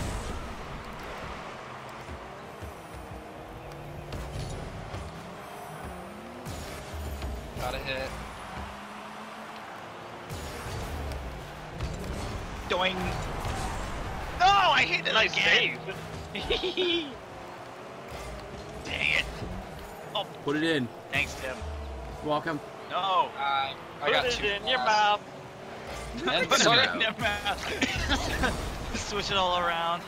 Got a hit. Doing. No, I hit it Nice again. save. Dang it. Oh, Put it in. thanks, Tim. Welcome. No. Uh, I Put got it two. in your uh, mouth. And Put it sorry, in your mouth. Switch it all around.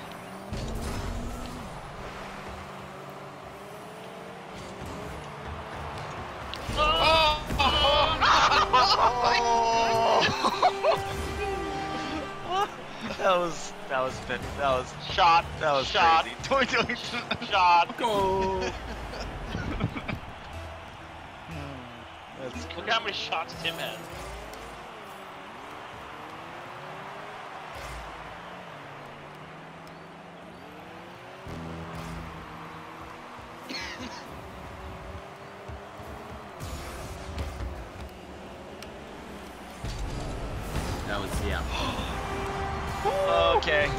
That was that was fit. That was Shot. that was Shot. crazy. Doink, doink. Shot. Go. That's Look how many shots Tim had. That was, yeah. okay.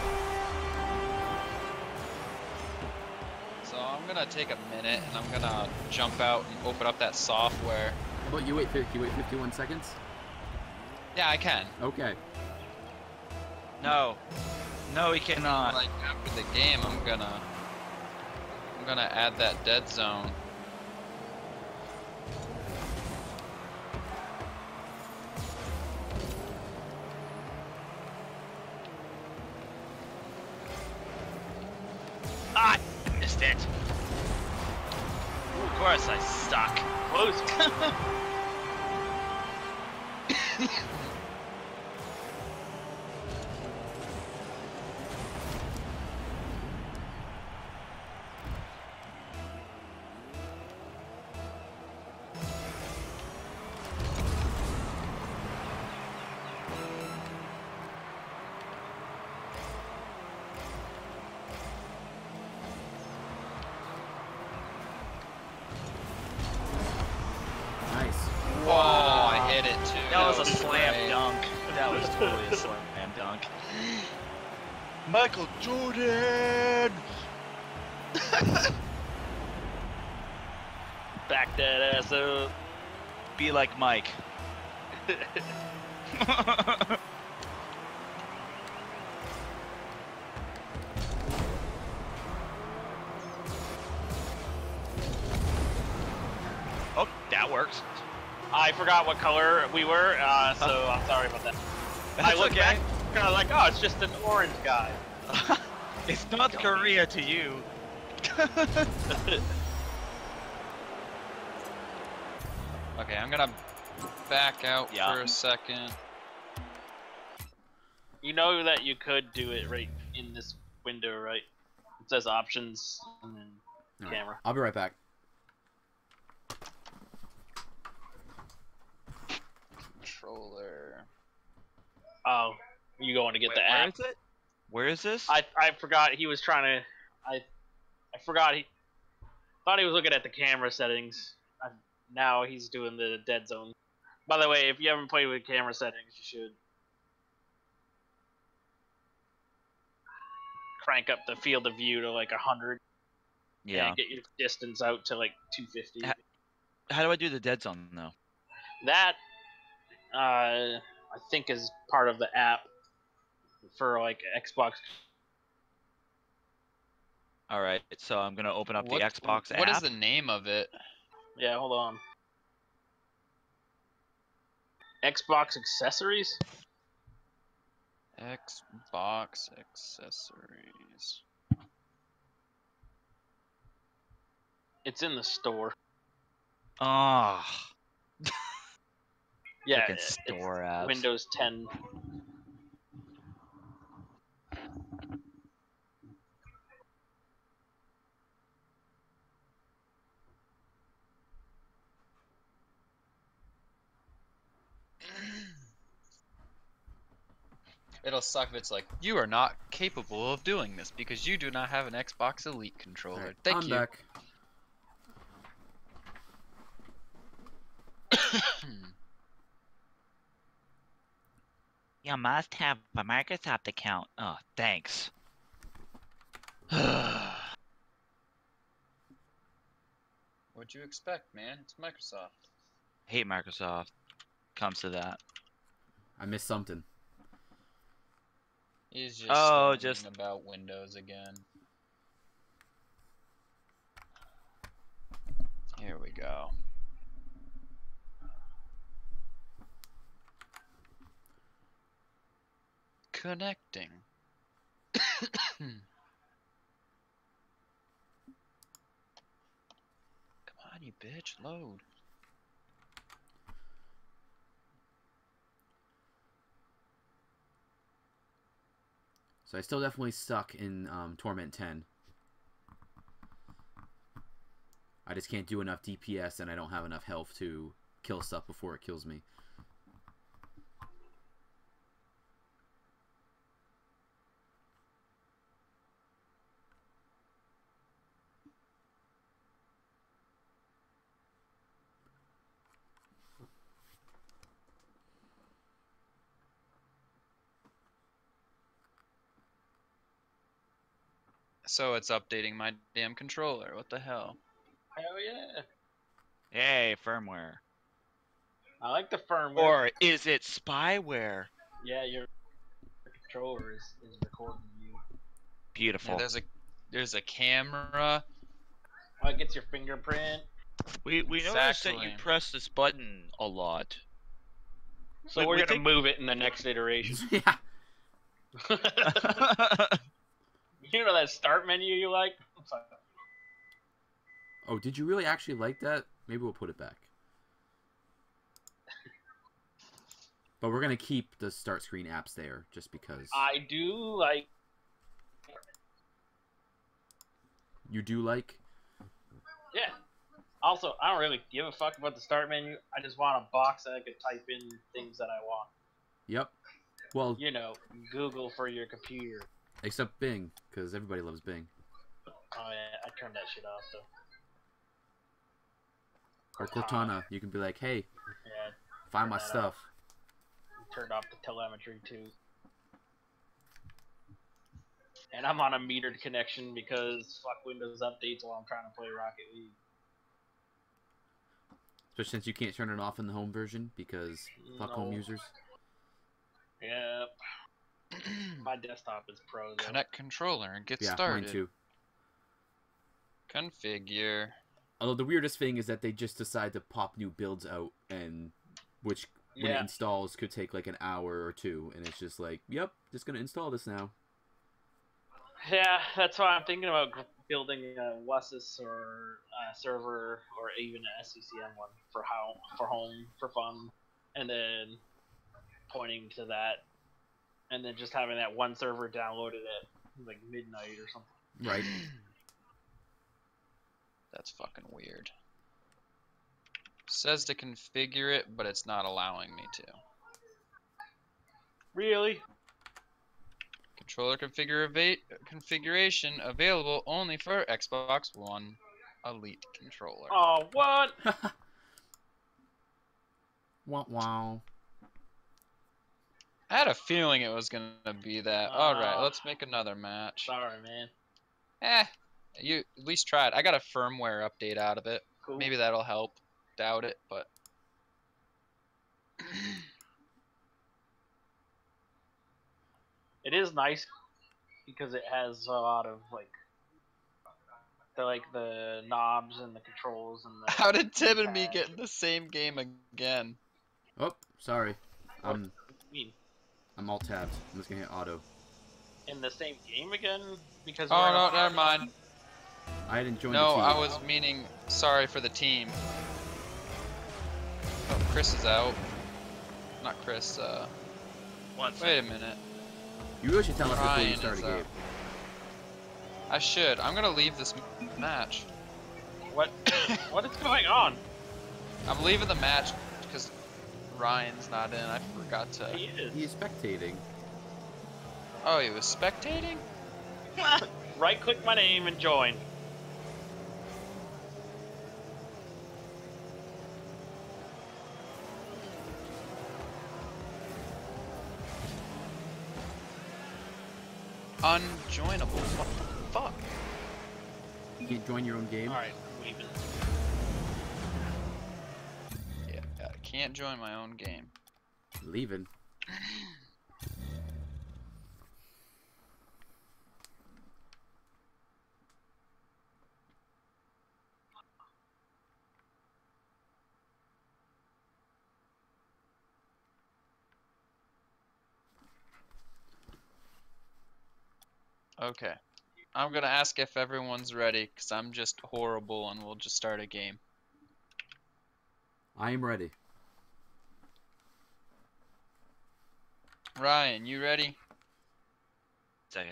So I'm gonna take a minute and I'm gonna jump out and open up that software. How about you wait, fif- you wait fifty-one seconds? Yeah, I can. Okay. No. No, he cannot. Like after the game, I'm gonna, I'm gonna add that dead zone. Ah, I missed it. Of course, I suck. Close. Nice. Whoa, I hit it too. That was a slam great. dunk. That was totally a slam dunk. Michael Jordan! Back that ass up. Be like Mike. Oh, that works. I forgot what color we were, uh, so I'm sorry about that. I That's looked okay. back and I was like, oh, it's just an orange guy. It's North Korea to you. Okay, I'm gonna back out Yeah. for a second. You know that you could do it right in this window, right? It says options and then All right. camera. I'll be right back. Controller. Oh, you going to get Wait, the where app? is it? Where is this? I I forgot he was trying to. I I forgot he thought he was looking at the camera settings. I, now he's doing the dead zone. By the way, if you haven't played with camera settings, you should crank up the field of view to like a hundred. yeah. And get your distance out to like two fifty. Ha- How do I do the dead zone though? That uh, I think is part of the app for like Xbox. All right, so I'm gonna open up What- the Xbox app. What is the name of it? Yeah, hold on. Xbox accessories. Xbox accessories. It's in the store. Ah, Yeah, frickin' it's store apps. Windows ten. It'll suck if it's like, you are not capable of doing this because you do not have an Xbox Elite controller. Alright, Thank I'm you. back. You must have a Microsoft account. Oh, thanks. What'd you expect, man? It's Microsoft. Hate Microsoft. Comes to that. I missed something. He's just Oh, screaming just- about Windows again. Here we go. Connecting. Come on, you bitch, load. So I still definitely stuck in um, Torment ten. I just can't do enough D P S and I don't have enough health to kill stuff before it kills me. So it's updating my damn controller. What the hell? Hell yeah. Yay, firmware. I like the firmware. Or is it spyware? Yeah, your controller is, is recording you. Beautiful. Yeah, there's a there's a camera. Oh, it gets your fingerprint. we we noticed that you Exactly. press this button a lot. So We- we're we gonna think- move it in the next iteration. Yeah. You know that start menu you like? I'm sorry. Oh, did you really actually like that? Maybe we'll put it back. But we're gonna keep the start screen apps there, just because. I do like. You do like? Yeah. Also, I don't really give a fuck about the start menu. I just want a box that I could type in things that I want. Yep. Well, You know, Google for your computer. except Bing, because everybody loves Bing. Oh yeah, I turned that shit off though. Or Cortana, you can be like, hey, Yeah, find my Turn that stuff. turned off the telemetry too. And I'm on a metered connection because fuck Windows updates while I'm trying to play Rocket League. Especially since you can't turn it off in the home version, because fuck home No. users. Yep. My desktop is pro though. Connect controller and get Yeah, started. mine too. Configure. Although the weirdest thing is that they just decide to pop new builds out, and which when it Yeah. installs could take like an hour or two, and it's just like, yep, just gonna install this now. Yeah, that's why I'm thinking about gr- building a Wessus or a server or even an S C C M one for how for home for fun, and then pointing to that, and then just having that one server downloaded at like midnight or something. Right. That's fucking weird. Says to configure it, but it's not allowing me to. Really? Controller configura- configuration available only for Xbox One Elite controller. Oh, what? Wow, wow. I had a feeling it was gonna be that. All right, Ah. let's make another match. Sorry, man. Eh, you at least tried. I got a firmware update out of it. Cool. Maybe that'll help. Doubt it, but It is nice because it has a lot of like the like the knobs and the controls and the. how did Tim and me pad. get in the same game again? Oh, sorry. What? I'm I mean, I'm alt tabbed. I'm just gonna hit auto. in the same game again because. Oh we're in a no, pod never now? mind. I didn't join No, the team. I was meaning sorry for the team. Oh, Chris is out. Not Chris. Uh, One wait second. a minute. You really should tell us before you Ryan start a is game. out. I should. I'm gonna leave this m- match. What? What is going on? I'm leaving the match because Ryan's not in. I forgot to. He is. He is spectating. Oh, he was spectating? Right click my name and join. Unjoinable. What the fuck? You can't join your own game. Alright, I'm leaving. Yeah, I can't join my own game. Leaving. Okay. I'm gonna ask if everyone's ready, because I'm just horrible and we'll just start a game. I am ready. Ryan, you ready? Second.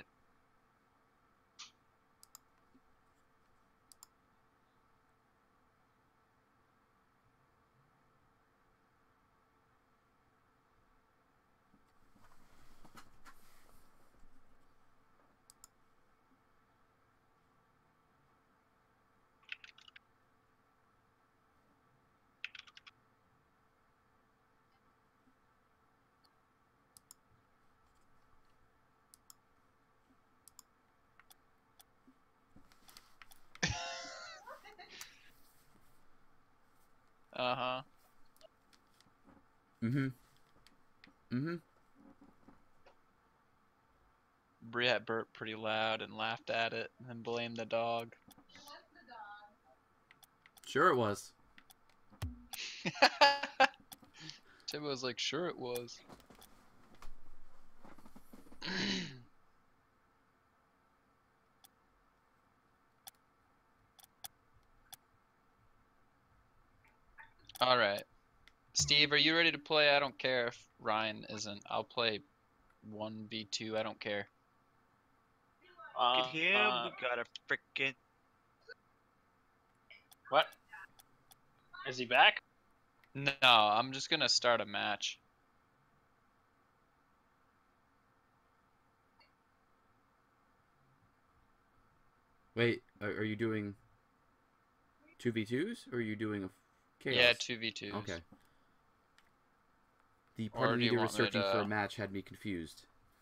Uh-huh. Mm-hmm. Mm-hmm. Briette burped pretty loud and laughed at it, and then blamed the dog. Sure it was. Tim was like, sure it was. Alright. Steve, are you ready to play? I don't care if Ryan isn't. I'll play one v two, I don't care. Uh, Get him. uh, We got a frickin'. what? Is he back? No, I'm just gonna start a match. Wait, are, are you doing two v twos or are you doing a chaos? Yeah, two v twos. Okay. The Or party do you leader want me searching for to- a match had me confused.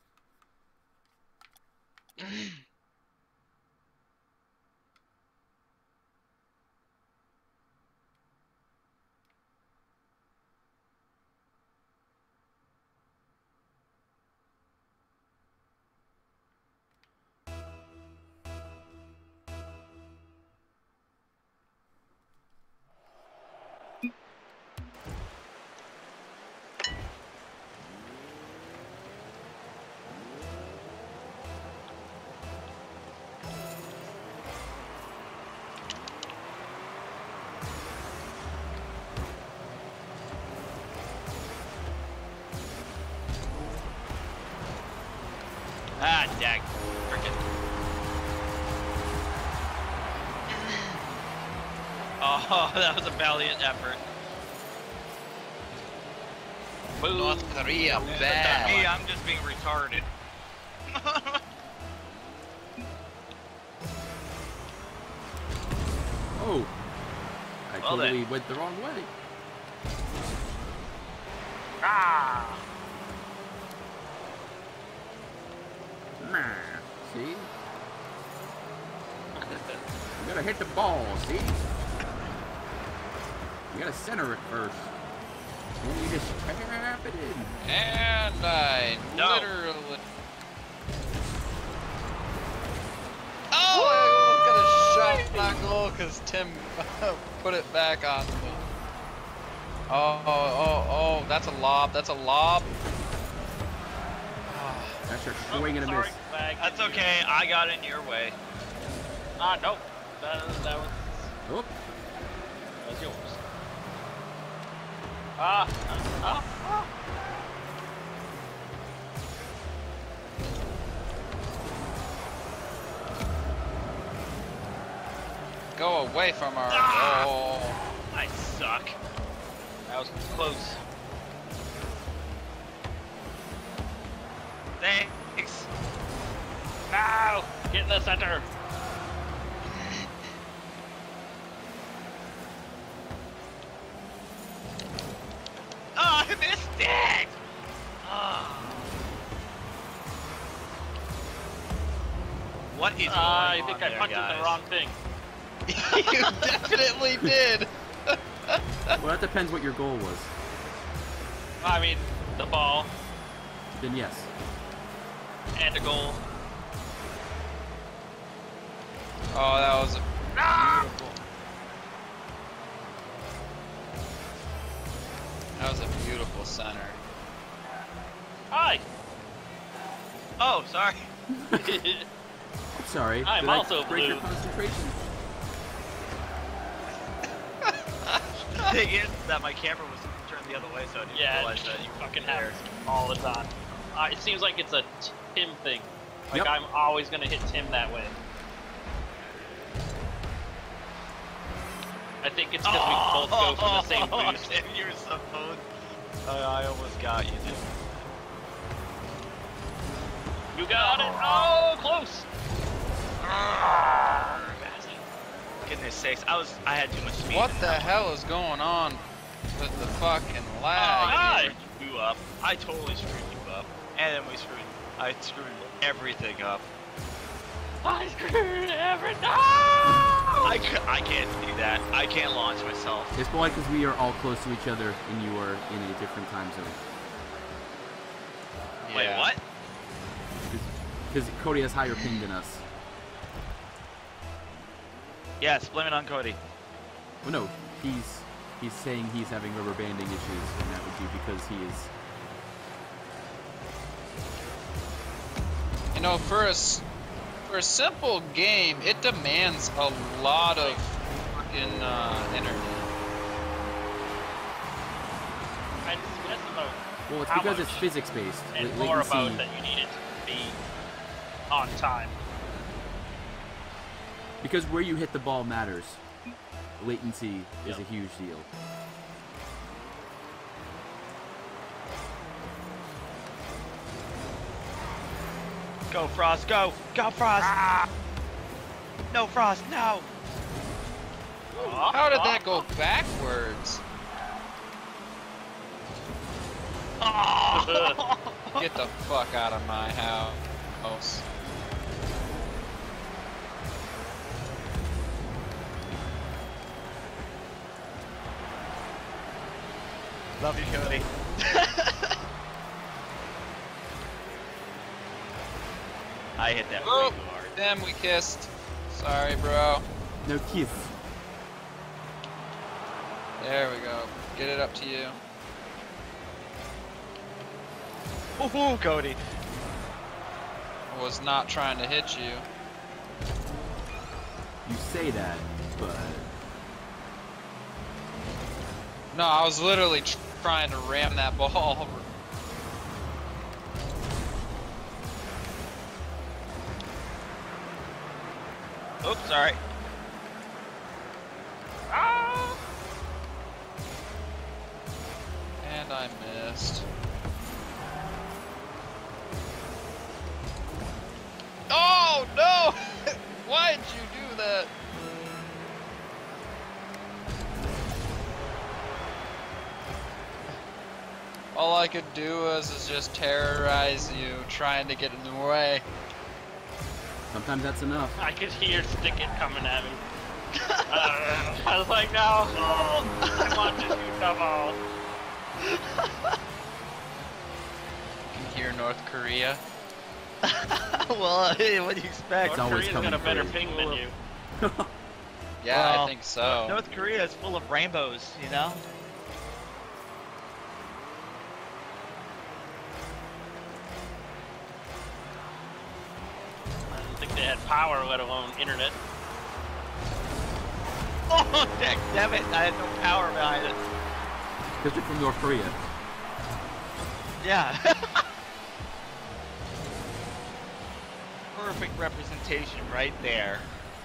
Ah, dag. Frickin'. Oh, that was a valiant effort. Boom. North Korea, Me, bad. I'm just being retarded. Oh! I Well totally then. went the wrong way. Ah! Nah, see? You gotta hit the ball, see? You gotta center it first. And you just tap it in. And I No. literally. Oh! I almost got a shot not goal because Tim put it back on me. Oh, oh, oh, oh, that's a lob. That's a lob. That's your swing and a miss. Sorry, fag. That's okay. I got in your way. Ah, nope. That, that was Oop. that was yours. Ah, ah, ah. Go away from our Ah! goal. I suck. That was close. Thanks. Get in the center. Oh, I missed it! Oh. What is going Uh, I on think I there, punched guys? the wrong thing. You definitely did. Well, that depends what your goal was. I mean, the ball Then yes. and a goal. Oh, that was a beautiful. That was a beautiful center. Hi. Oh, sorry. I'm sorry. I'm Did I also break your blue. concentration? The thing is that my camera was turned the other way, so I didn't Yeah, realize that you fucking there. happens all the time. Uh, it seems like it's a Tim thing. Like Yep. I'm always gonna hit Tim that way. I think it's because we both go for the same boost. Tim, you were supposed. Uh, I almost got you. Dude. You got it. Oh, close. Goodness sakes, I was. I had too much speed. What in the that hell is going on with the fucking one. lag? I Hi. screwed you up. I totally screwed you up. And then we screwed. I screwed everything up. I screwed everything. No! I, ca- I can't do that. I can't launch myself. It's probably because we are all close to each other and you are in a different time zone. Wait, Yeah. what? Because Cody has higher ping than us. Yes, blame it on Cody. Well, no, he's he's saying he's having rubber banding issues, and that would be because he is. You know, for a s- for a simple game, it demands a lot of fucking uh, internet. I just less about Well, it's How because much? it's physics based. and La- more latency- about that you need it to be on time. Because where you hit the ball matters. Latency is Yep. a huge deal. Go, Frost, go! Go, Frost! No, Frost, no! How did that go backwards? Get the fuck out of my house. Love you, Cody. I hit that Oh, way too hard. damn, we kissed. Sorry, bro. No kiss. There we go. Get it up to you. Ooh, Cody. I was not trying to hit you. You say that, but No, I was literally tr trying to ram that ball. Oops, sorry. Ah! And I missed. Oh no! Why'd you do that? All I could do was is just terrorize you, trying to get in the way. sometimes that's enough. I could hear Stick It coming at me. uh, I was like, no, I want to shoot the ball. You can hear North Korea. Well, hey, what do you expect? It's North always Korea's coming got a better for you. ping than you. Yeah, Well, I think so. North Korea is full of rainbows, you know? I didn't think they had power, let alone internet. Oh, heck, damn it. I had no power behind it. Because they're from North Korea. Yeah. Perfect representation right there.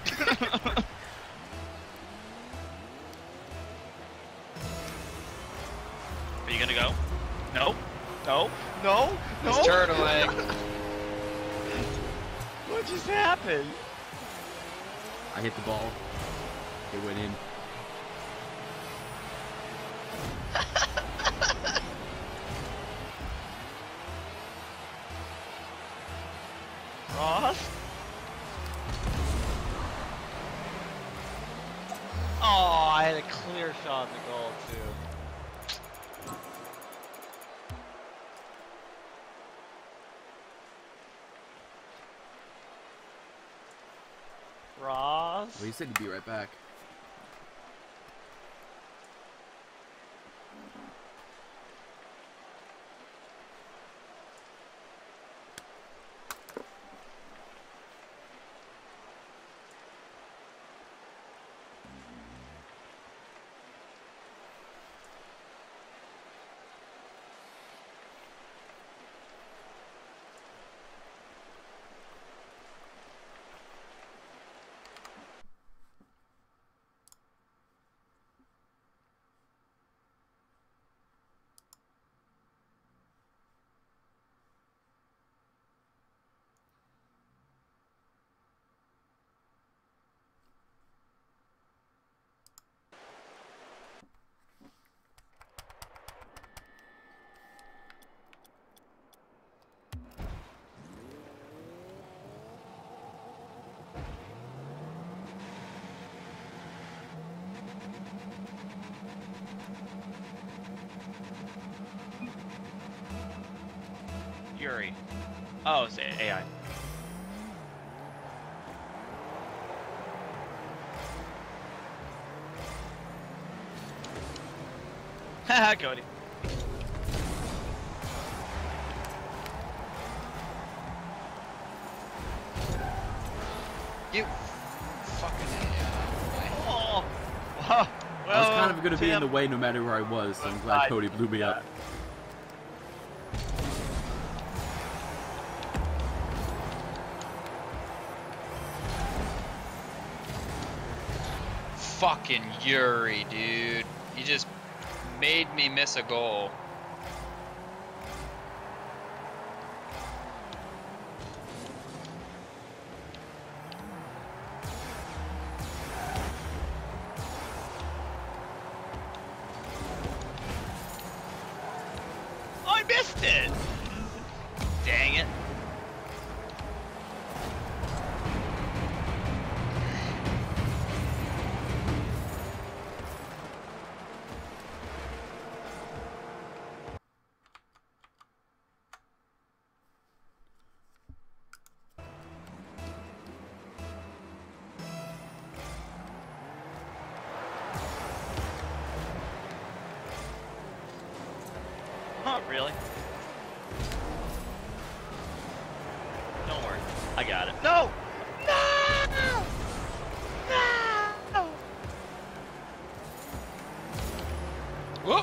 Are you gonna go? No. No. No. No. He's turtling. What What just happened? I hit the ball. It went in. Ross? Oh, I had a clear shot in the goal too. Ross? Well, you said you'd be right back. Yuri. Oh, it's A I. Haha, Cody. You fucking Oh. Well, I was kind of going to be in Tim, the way no matter where I was, so I'm glad I- Cody blew me up. fucking Yuri, dude. You just made me miss a goal. I missed it! Dang it. Huh, really? Don't worry. I got it. No! No! No! Whoop!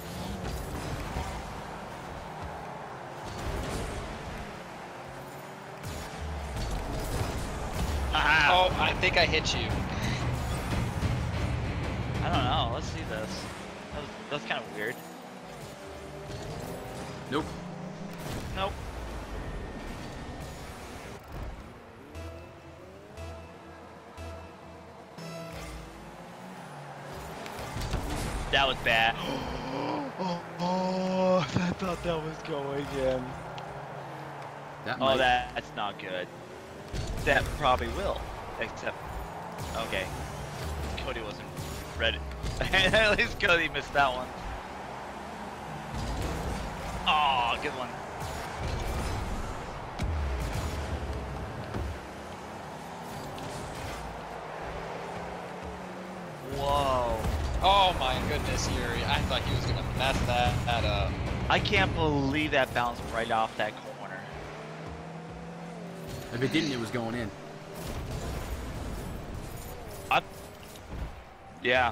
Ah, Oh, I think I hit you. I don't know. Let's see this. That was, that's kind of weird. Nope. Nope. That was bad. oh, oh, I thought that was going in. That Oh, might. that, that's not good. That probably will. Except, okay. Cody wasn't ready. At least Cody missed that one. Oh, good one. Whoa. Oh my goodness, Yuri. I thought he was gonna mess that, that up. I can't believe that bounced right off that corner. If it didn't, it was going in. I, yeah.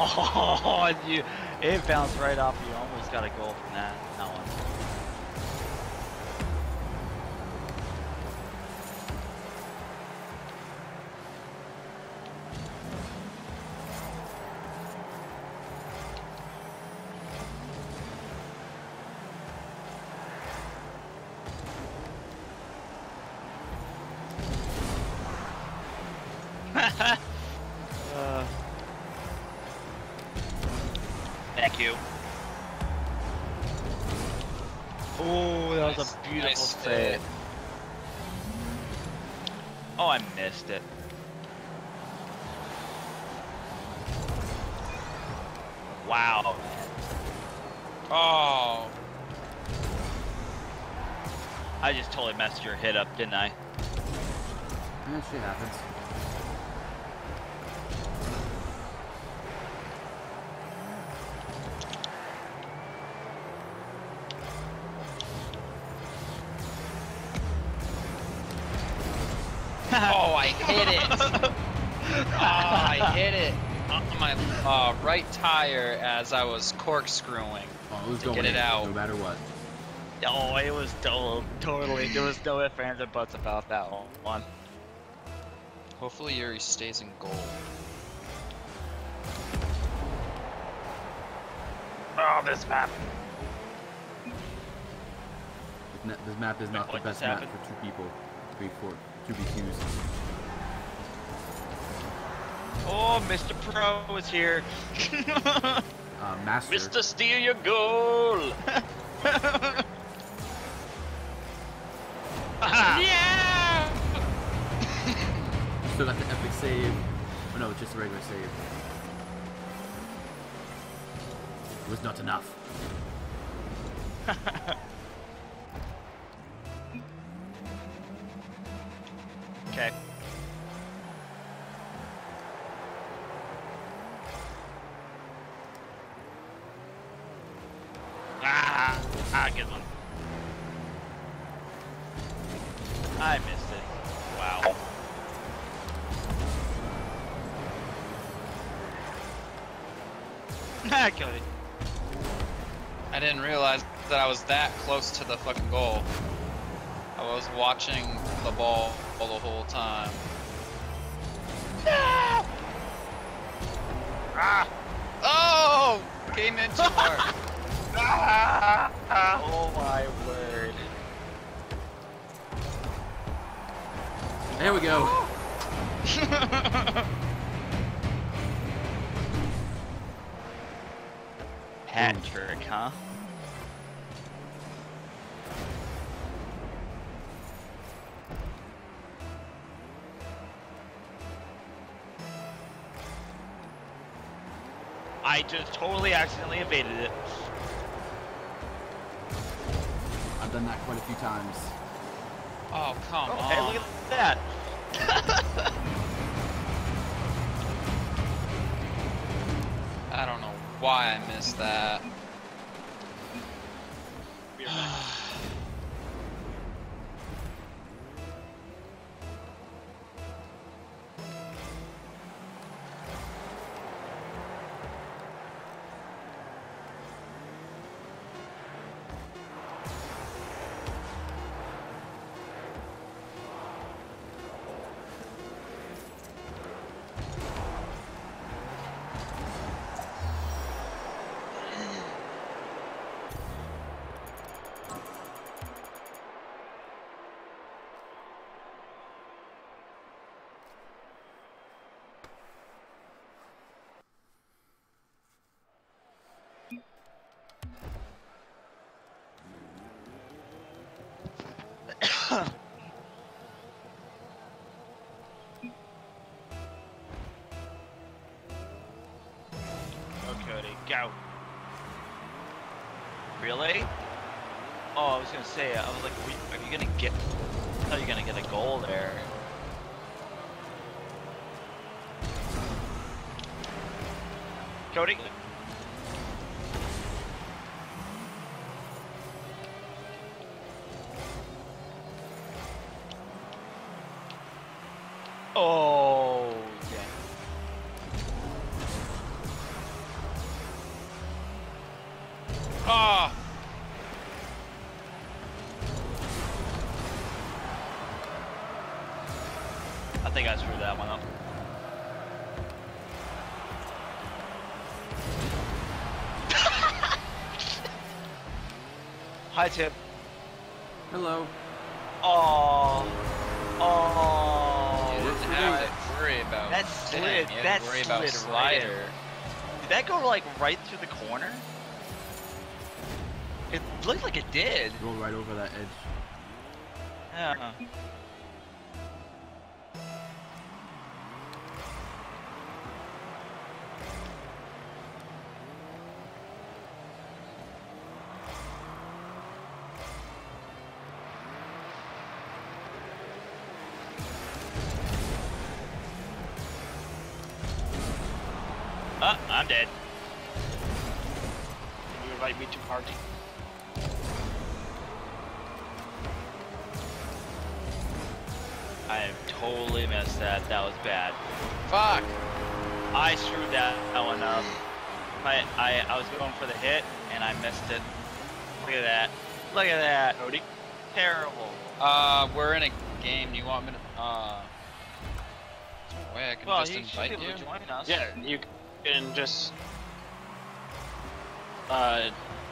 Oh, and you, it bounced right off. You almost got a goal from that. That one. uh, thank you. Oh, that was Nice- a beautiful nice save. hit. Oh, I missed it. Wow, man. Oh, I just totally messed your hit up, didn't I? That shit happens. oh, I hit it. Oh, I hit it on my uh, right tire as I was corkscrewing. Oh, it was To going get it in, out. no matter what. Oh, it was total, totally. There was no ifs, ands, and buts about that one. Hopefully Yuri stays in goal. Oh, this map. This na- This map is not the What best just map happened? for two people. Three, four, two B Qs. Oh, Mister Pro is here. Uh, Master. Mister Steal your goal! Yeah! Still got the epic save. Oh no, just a regular save. It was not enough. Okay. Ah, ah, good one. I missed it. Wow. Ah, Cody. I didn't realize that I was that close to the fucking goal. I was watching the ball the whole time. Ah! Oh! Came in too hard. Ah! Oh my word. There we go. Hat trick, huh? I just totally accidentally evaded it. I've done that quite a few times. Oh, come Oh, on. hey, look at that. I don't know why I missed that. Be right back. Oh, Cody, go. Really? Oh, I was gonna say, I was like, are, we, are you gonna get? I thought you were gonna get a goal there. Cody. Oh, yeah. think I screwed that one up. Hi, Tip. Hello. Oh. Oh. You didn't have to worry about That sitting, slid- you had that to worry about slid right in. slider. Did that go like right through the corner? It looked like it did. Roll right over that edge. Yeah. Uh, I'm dead. You invite me to party. I have totally missed that. That was bad. Fuck! I screwed that one up. I, I I was going for the hit and I missed it. Look at that. Look at that. Cody? Terrible. Uh, we're in a game. Do you want me to, uh... is there a way I can Well, just you should invite be you? able to join us. Yeah, you can just uh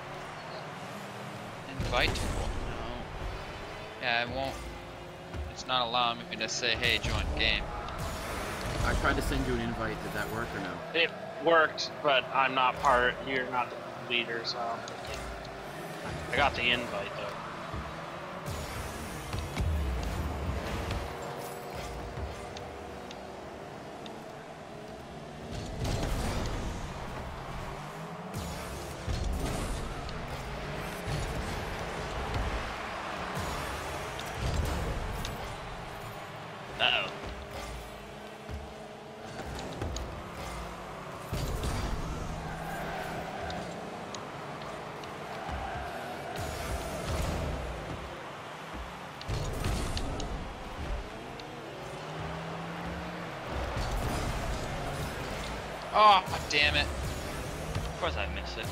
Invite people? No. Yeah, it won't... It's not allowing me to say, hey, join game. I tried to send you an invite. Did that work or no? it worked, but I'm not part. You're not the leader, so I don't think it- I got the invite though. Uh oh. Oh, damn it. Of course I missed it.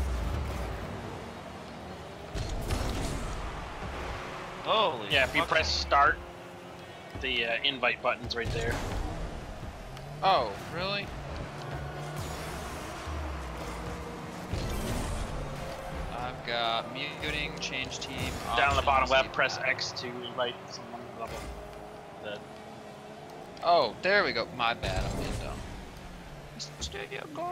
Holy. Yeah, if you fuck. press start, the uh, invite button's right there. Oh, really? I've got muting, change team, Down on the bottom options, left, leave press that. X to invite someone. Blah, blah, blah. The- Oh, there we go. My bad, I'm being dumb. Stay go.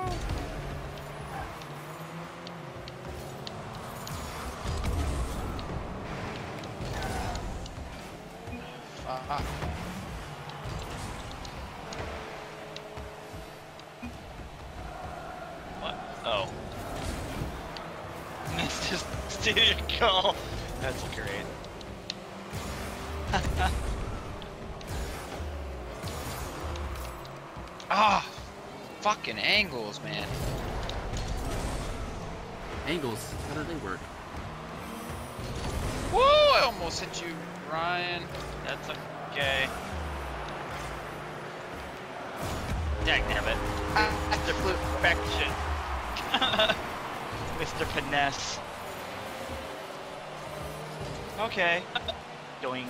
Fuck. What? Oh. Missed his studio goal. That's great. Ah, fucking angles, man. Angles. How do they work? Whoa, I almost hit you, Ryan. That's okay. Dagnabbit. Mister Perfection. Mister Finesse. Okay. Doing.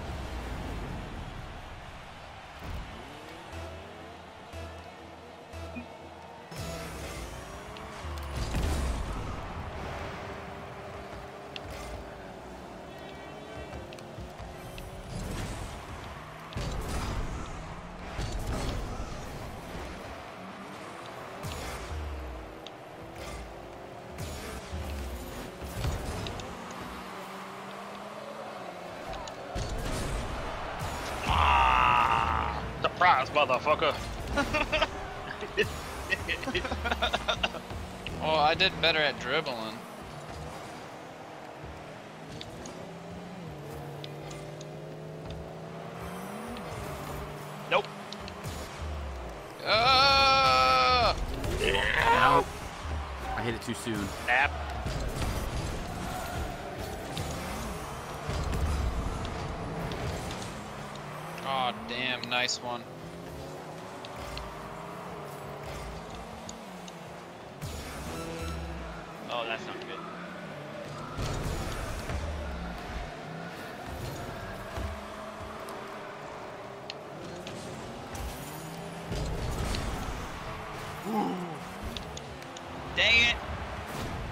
Ah, surprise, motherfucker! Well, I did better at dribbling. Nope. Ah! Ow. I hit it too soon. App. Oh, damn, nice one. Oh, that's not good.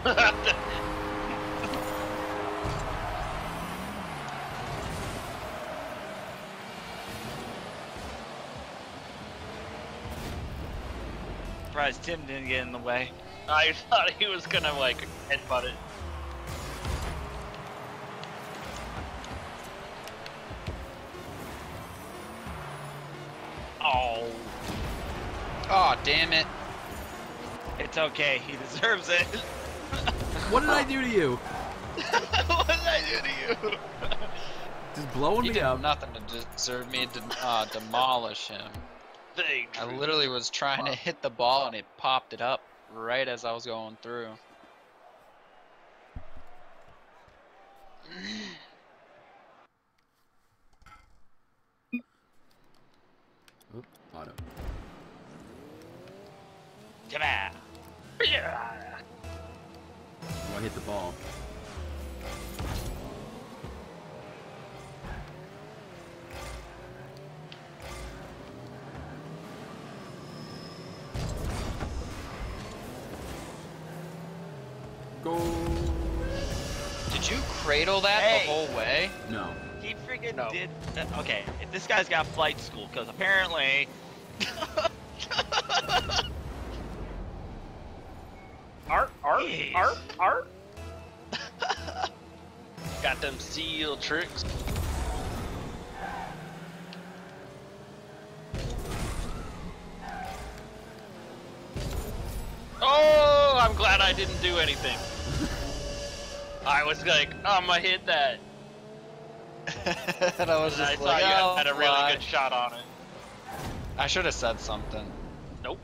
Surprised Tim didn't get in the way. I thought he was gonna like headbutt it. Oh. Oh, damn it. It's okay, he deserves it. What did I do to you? What did I do to you? Just blowing You me did up. nothing to deserve me to uh, demolish him. Thing. I literally was trying to hit the ball and it popped it up right as I was going through. Oop, auto. Come on. Yeah. Oh, I hit the ball. Go. Did you cradle that Hey. the whole way? No. He freaking No. did. Uh, okay, if this guy's got flight school, because apparently. Art, art, Jeez. art, art. Got them seal tricks. Oh, I'm glad I didn't do anything. I was like, I'm gonna hit that. And I was And I just thought like, you oh, had a really fly. good shot on it. I should have said something. Nope.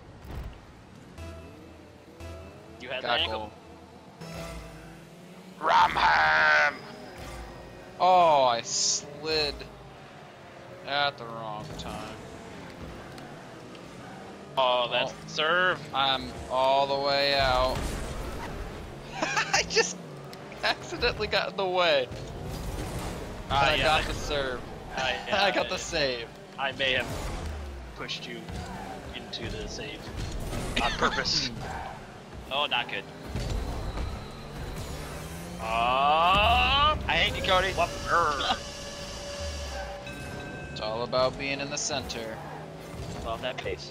You had the Got angle. goal. Ramham! Oh, I slid at the wrong time. Oh, that's the serve. I'm all the way out. I just accidentally got in the way. Ah, I yeah, got I- the serve. I, yeah, I got the save. I may have pushed you into the save on purpose. Oh, not good. Ah, I hate you, Cody. what? er. It's all about being in the center. Love that pace.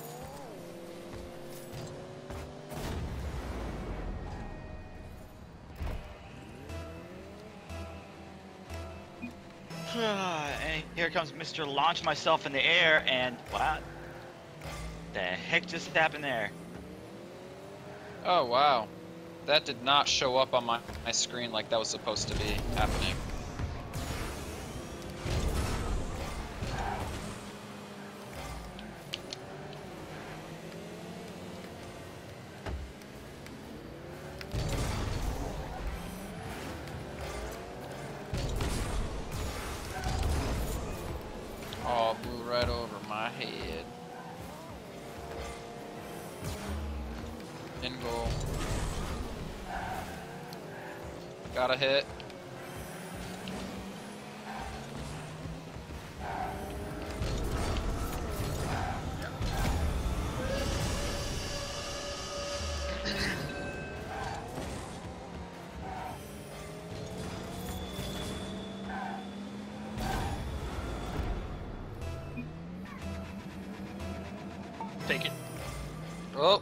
And here comes Mister Launch myself in the air, and what the heck just happened there? Oh, wow. That did not show up on my, my screen like that was supposed to be happening. Oh, blew right over my head. In goal. Got a hit. Take it. Oh,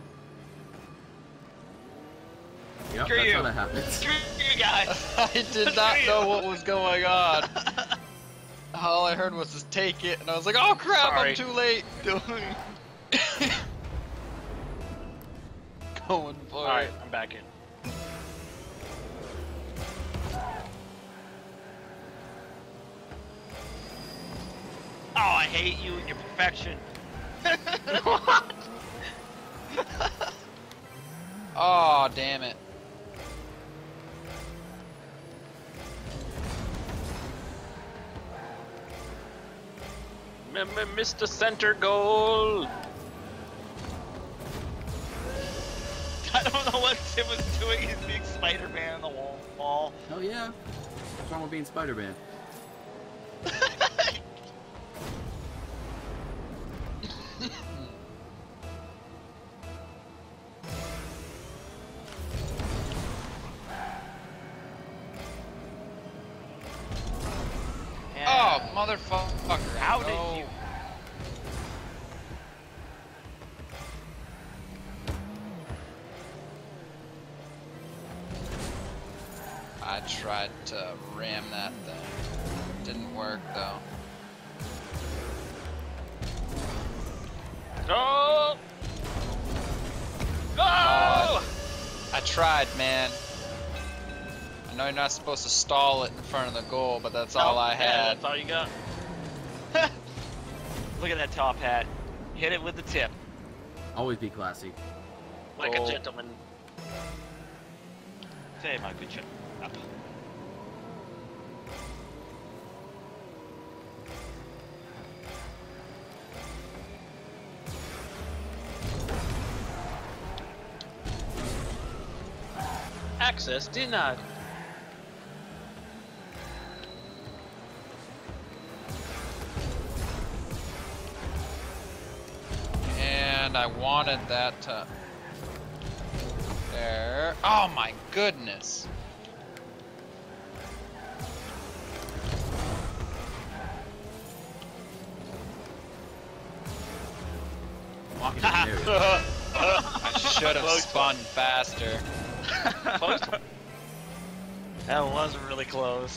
Yep, Screw that's you. how that happens. Screw you guys! I did not know what was going on. All I heard was just take it, and I was like, oh crap, Sorry. I'm too late. Going for Alright, it. I'm back in. Oh, I hate you and your perfection. Oh, damn it. M- M- Mister Center goal. I don't know what Tim was doing. He's being Spider-Man on the wall. wall. Hell yeah. What's wrong with being Spider-Man? motherfucker. How No. did you? I tried to ram that thing. Didn't work though. No! No! God. I tried, man. I know you're not supposed to stall it in front of the goal, but that's all I Yeah, had. that's all you got. Look at that top hat. Hit it with the tip. Always be classy. Like Goal. a gentleman. Say, my good chap. Access denied. And I wanted that to... There. Oh my goodness. Walking in the area. I should have Close spun faster. Close. That was really close.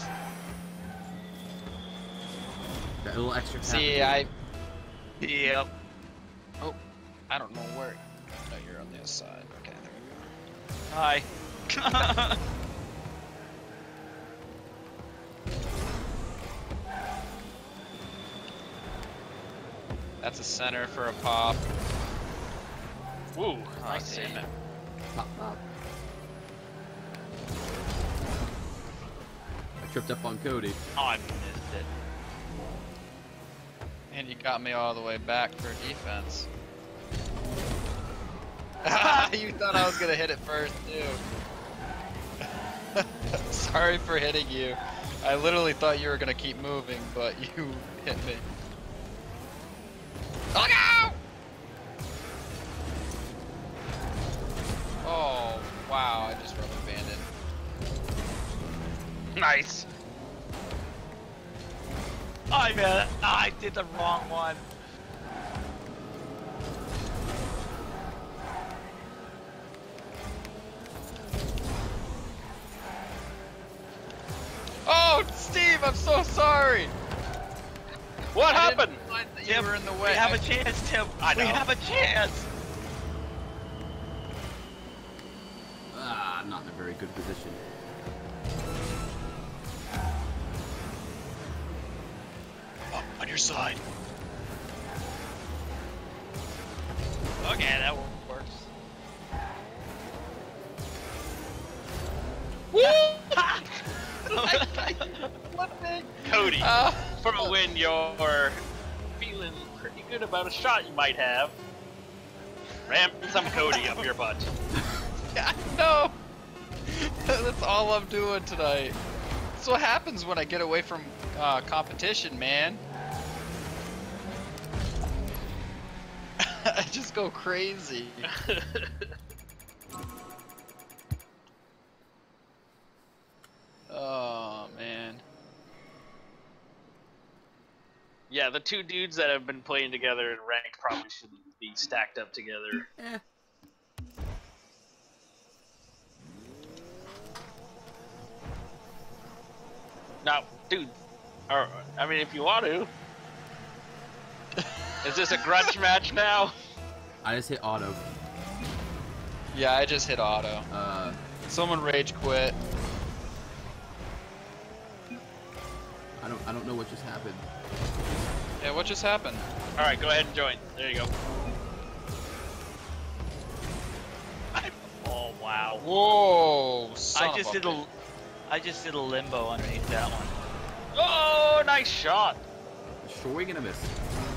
That little extra tap. See, I... Yep. Oh, I don't know where... Oh, you're on the other side. Okay, there we go. Hi. That's a center for a pop. Ooh, Oh, nice damn aim. it. Pop, pop. I tripped up on Cody. Oh, I missed it. And you got me all the way back for defense. You thought I was gonna hit it first, too. Sorry for hitting you. I literally thought you were gonna keep moving, but you hit me. Look out! Oh, wow, I just rubber banded. Nice. I man, I did the wrong one. Oh, Steve, I'm so sorry. What I happened? didn't realize that Tim, you were in the way. We have I- a chance, Tim. I We know. have a chance. Ah, I'm not in a very good position. Oh, on your side. Okay, that works. Woo! Cody, Uh, for a win, you're feeling pretty good about a shot you might have. Ram some Cody up your butt. yeah, no. That's all I'm doing tonight. That's what happens when I get away from uh, competition, man. I just go crazy. Oh, man. Yeah, the two dudes that have been playing together in rank probably shouldn't be stacked up together. Eh. Now, dude, or, I mean, if you want to. Is this a grudge match now? I just hit auto. Yeah, I just hit auto. Uh, Someone rage quit. I don't, I don't know what just happened. Yeah, what just happened? Alright, go ahead and join. There you go. Oh wow. Whoa! Son I just of did a, I just did a limbo underneath that one. Oh, nice shot. Swing and a miss.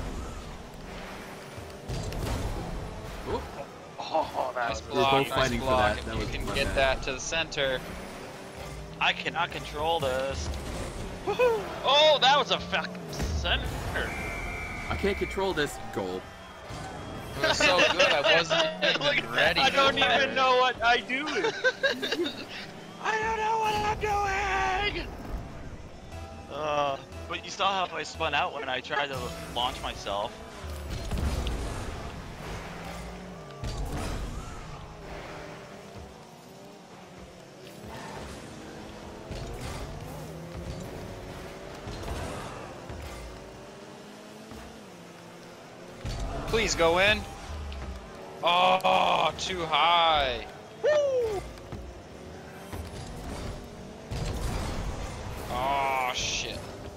Oh, Oh, that Nice was We were block, both nice fighting for block. that. If That you was can my get bad. that to the center. I cannot control this. Oh, that was a fucking center. I can't control this goal. It was so good, I wasn't Look even at ready. that. I don't for it. even know what I do. I don't know what I'm doing. Uh, But you saw how I spun out when I tried to launch myself. Please go in. Oh, too high. Woo! Oh, shit.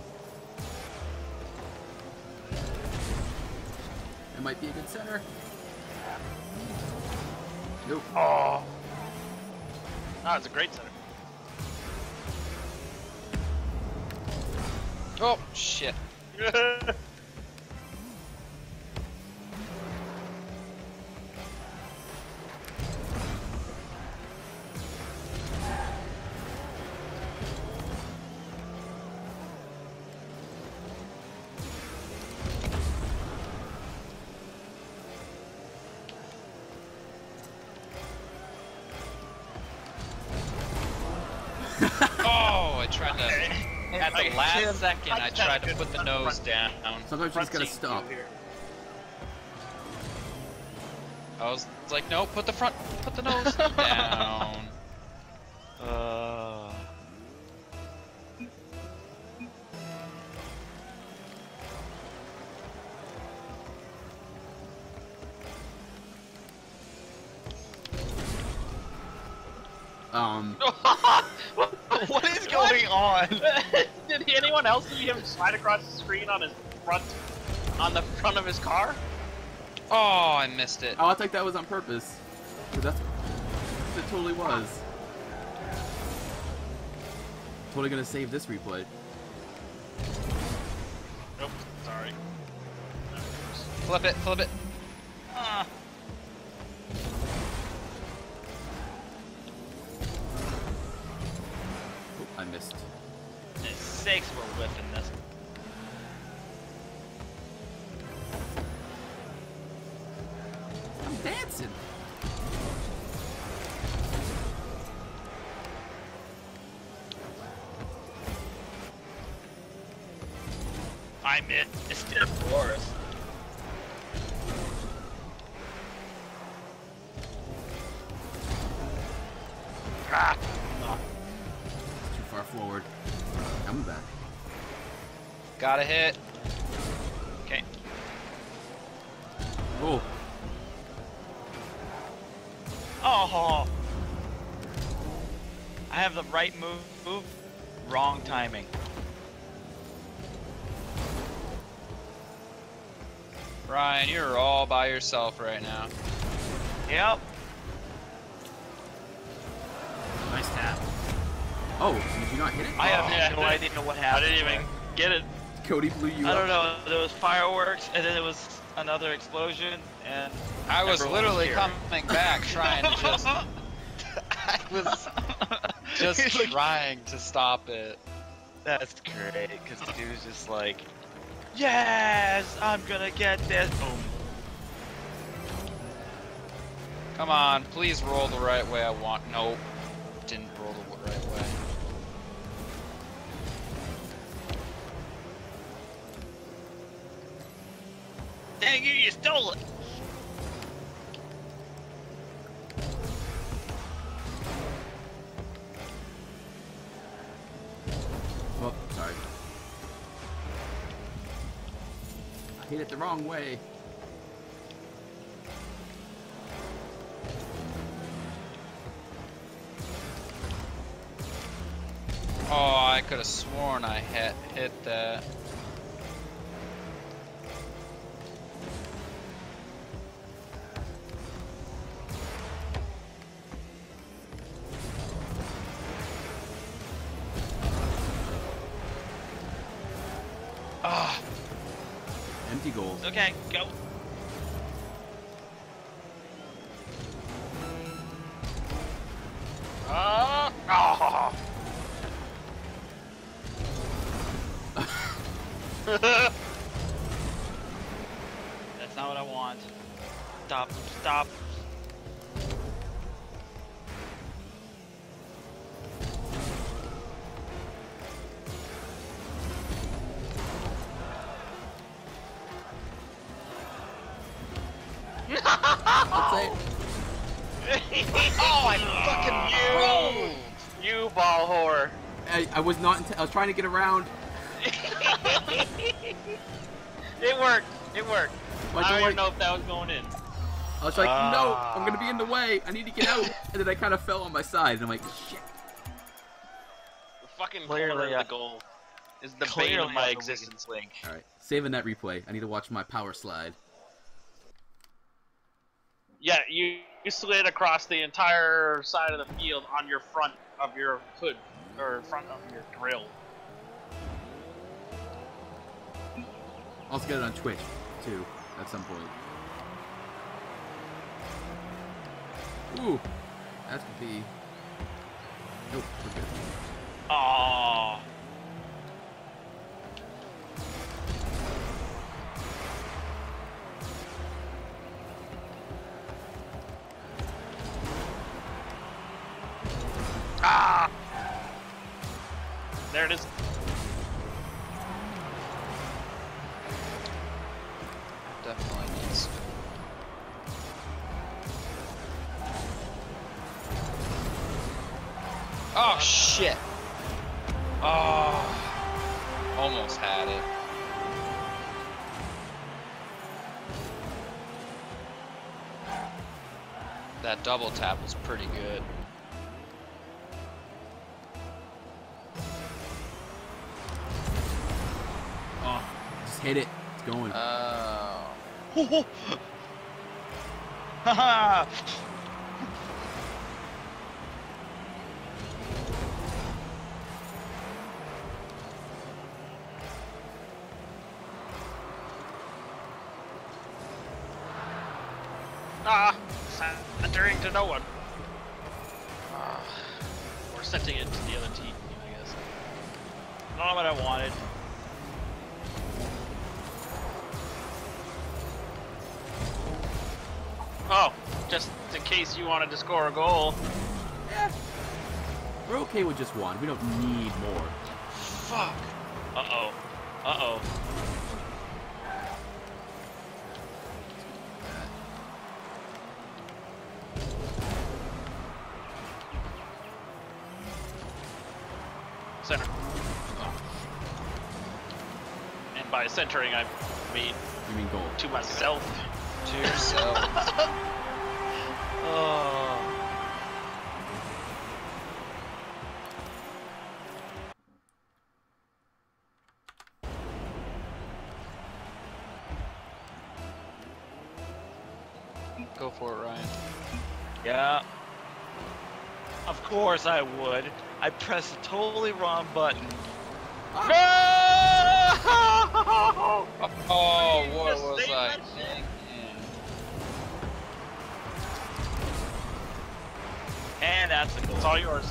It might be a good center. Nope. Oh. That was a great center. Oh, shit. Oh, I tried to. At the last second, I tried to put the nose down. Sometimes you just gotta Front seat stop. view here. I was like, no, put the front, put the nose down. Uh. Um, What is going on? Did anyone else see him slide across the screen on his front, on the front of his car? Oh, I missed it. oh, I think that was on purpose. 'Cause that's it totally was. Totally gonna save this replay. Nope. Sorry. Flip it, flip it. Ah. Oh, I missed. There's six we're whiffing this. I'm dancing. I missed it, of course. Ah. Too far forward. Coming back. Got a hit. Okay. Oh, Oh. I have the right move, move, wrong timing. Ryan, you're all by yourself right now. Yep. nice tap. Oh, did you not hit it? I have yeah, no I idea what I happened. didn't even get it. Cody blew you I up. don't know. There was fireworks, and then there was another explosion, and I was everyone literally here. coming back trying to just. I was just He's like- trying to stop it. That's great, because the dude was just like, yes, I'm gonna get this. Boom. Come on, please roll the right way I want. Nope. Didn't roll the right way. Dang you, you stole it. Oh, sorry. I hit it the wrong way. Oh, I could have sworn I hit hit that. Ah, Empty goal. Okay, go. Ah. Oh. That's not what I want. Stop, stop. That's it. Oh, I fucking rolled! You ball whore. I, I was not. Int I was trying to get around. It worked. It worked. Like, I don't like- even know if that was going in. I was like, no, Ah. I'm gonna be in the way. I need to get out. And then I kind of fell on my side, and I'm like, shit. The fucking Clearly, corner of uh, the goal is the bane Clearly, of my I'm the existence. weakest link. All right, saving that replay. I need to watch my power slide. Yeah, you, you slid across the entire side of the field on your front of your hood, or front of your grill. I'll also get it on Twitch too at some point. Ooh, that's gonna be. Nope, we're good. Aww. Ah! There it is. Definitely needs. Oh shit! Oh, almost had it. That double tap was pretty good. Oh, just hit it. It's going. Oh. Haha! Ah! Centering to no one. Ah. Or sending it to the other team, I guess. I don't know what I wanted. Oh, just in case you wanted to score a goal. Yeah. We're okay with just one. We don't need more. Fuck. Uh-oh. Uh-oh. Center. And by centering, I mean You mean goal? to myself. To yourself. Oh. Go for it, Ryan. Yeah. Of course I would. I pressed the totally wrong button. No! Oh, You what just was saved I that shit. thinking? And that's the goal. It's all yours.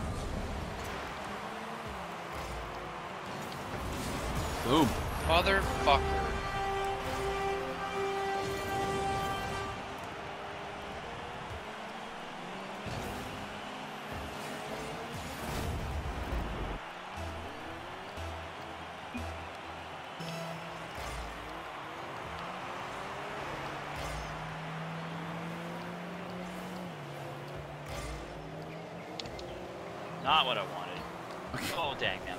Boom. Motherfucker. Not what I wanted. Oh, dang now.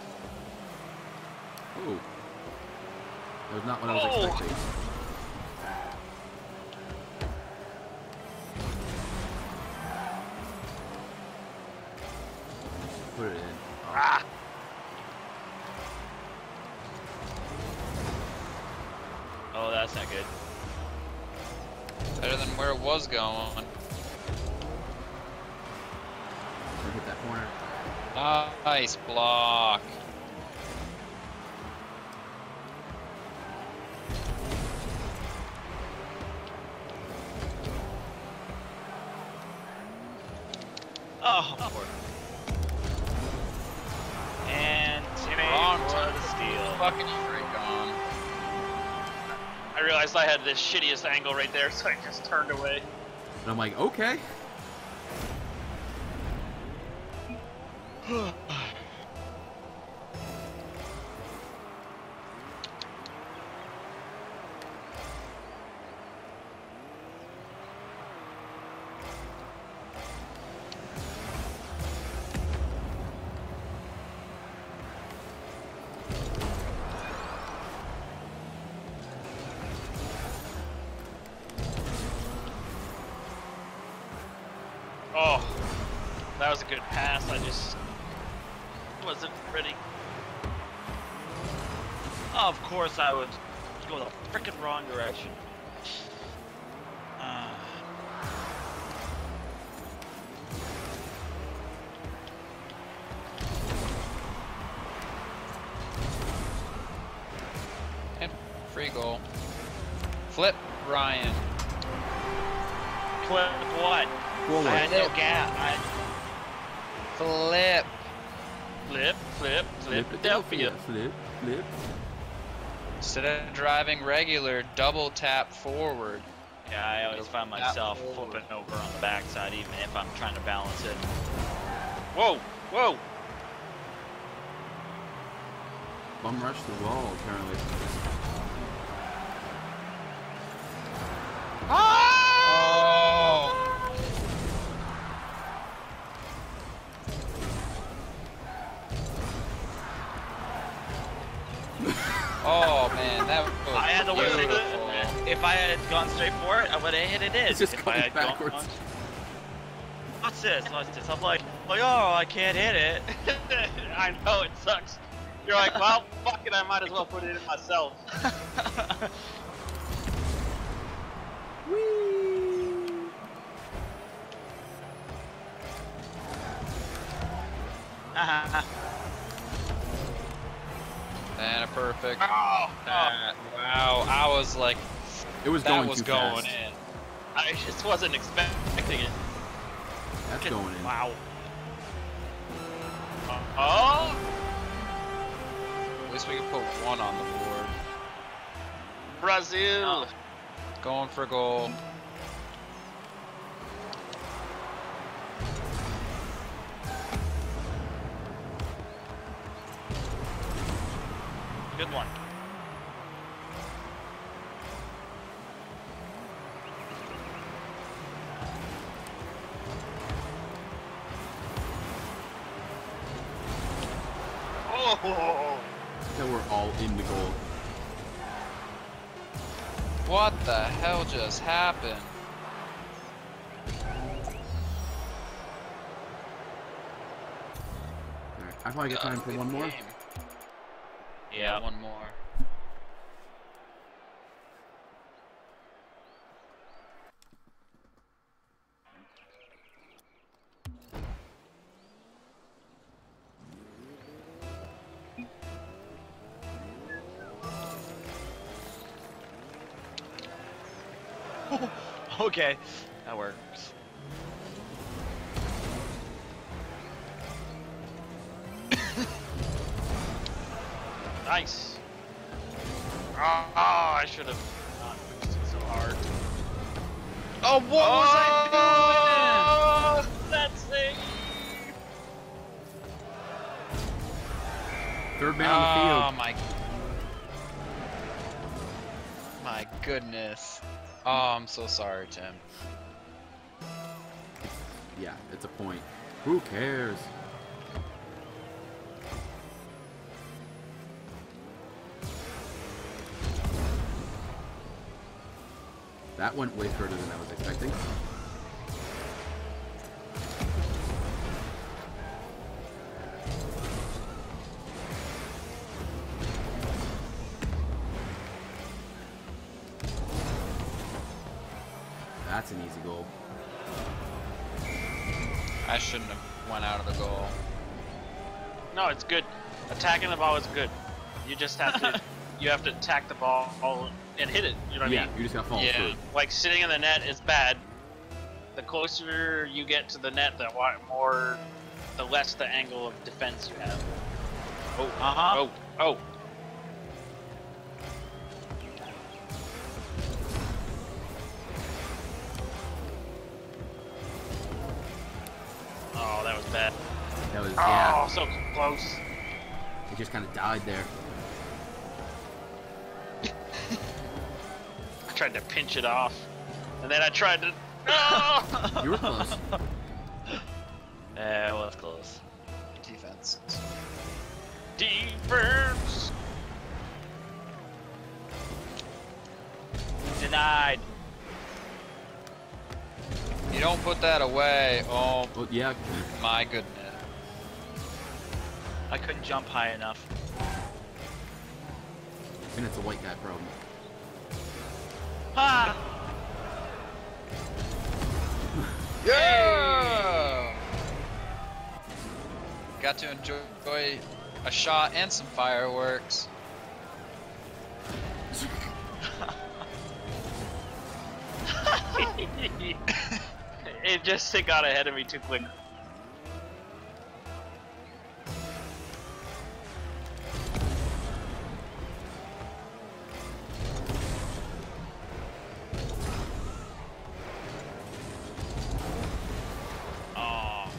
Oh. That was not what I was Oh. expecting. Put it in. Ah! Oh, that's not good. Better than where it was going. Gonna hit that corner. Nice block. Oh, poor. And Wrong for time. the steal. Fucking freak on. I realized I had the shittiest angle right there, so I just turned away. And I'm like, okay. that was a good pass. I just wasn't ready. Oh, of course I would go the frickin' wrong direction. Uh, And free goal. Flip Ryan. Flip what? Forward. I had no gap. I Flip. Flip, flip, flip, Philadelphia. Flip, flip. Instead of driving regular, double tap forward. Yeah, I always find Tap myself forward. flipping over on the backside, even if I'm trying to balance it. Whoa, whoa. Bum rush the wall, apparently. Oh! Oh man, that was I had to listen to beautiful. it. If I had gone straight for it, I would have hit it in. It's just if going I had backwards. Gone, what's this? What's this? I'm like, like, oh, I can't hit it. I know, it sucks. You're like, well, fuck it, I might as well put it in myself. And a perfect. Oh, That, wow, I was like, It was that going was too going fast. in. I just wasn't expecting it. That's going in. Wow. Oh! At least we can put one on the board. Brazil! Going for goal. Good one. Oh! That we're all in the goal. What the hell just happened? Alright, I probably got time for one more. Yeah, one more. Okay, that works. Nice. Oh, I should have not pushed it so hard. Oh, what was I Oh, that's a... Third doing? man on the Oh field. my, my goodness. Oh, I'm so sorry, Tim. Yeah, it's a point. Who cares? That went way further than I was expecting. That's an easy goal. I shouldn't have went out of the goal. No, it's good. Attacking the ball is good. You just have to, you have to attack the ball and hit it. You know what Yeah, I mean? you just gotta follow Yeah. through. Like sitting in the net is bad. The closer you get to the net, the wa- more, the less the angle of defense you have. Oh, Uh-huh. oh, oh. Oh, that was bad. That was, Oh, yeah, so close. it just kind of died there. I tried to pinch it off, and then I tried to. No! You were close. Yeah, it was close. Defense. Defense. Denied. You don't put that away, oh Oh, yeah. my goodness. I couldn't jump high enough. And it's a white guy problem. Ah! Yeah! Got to enjoy a shot and some fireworks. It just got ahead of me too quick. Oh.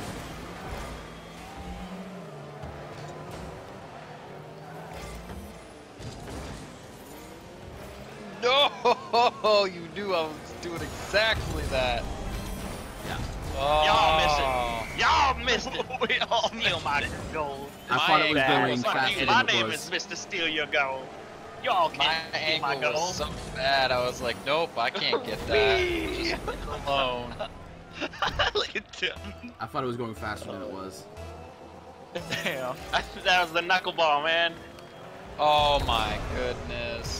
No, you knew I was doing exactly that. Yeah. Oh. Y'all missed it. Y'all missed it. We all Steal missed my it. gold. I My thought it was angle going fuck faster you. than My it name was. is Mister Steal Your Gold. Y'all My can't steal my angle was gold. so bad, I was like, nope, I can't get that. Whee! Just leave it alone. Look at him. I thought it was going faster than it was. Damn. That was the knuckleball, man. Oh my goodness.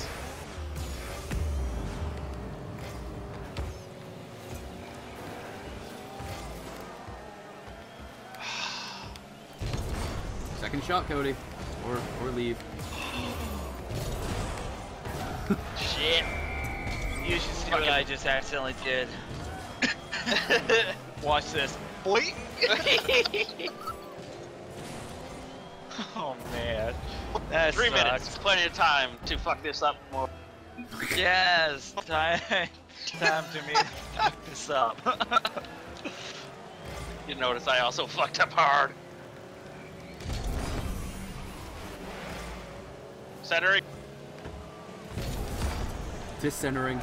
Second shot, Cody. Or or leave. Shit. You should see what I just accidentally did. Watch this. Boy. Oh man. That Three sucks. minutes. Plenty of time to fuck this up more. Yes. Time. Time to me to fuck this up. You notice I also fucked up hard. Centering. Discentering.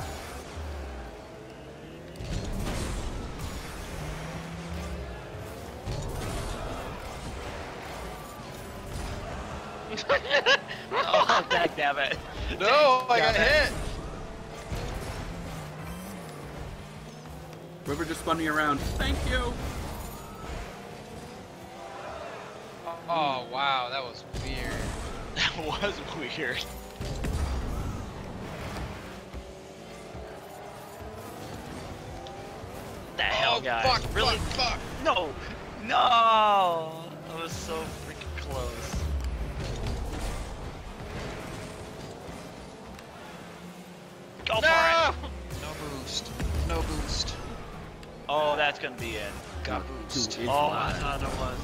Oh, back damn it. No, I got Damn it. hit. River just spun me around. Thank you. Oh wow, that was weird. That was weird. The hell, Oh guys? fuck, Really? fuck, fuck. No! No! That was so freaking close. Go for it! No boost. No boost. Oh, that's gonna be it. Got Two boost. is Oh, I live. thought it was.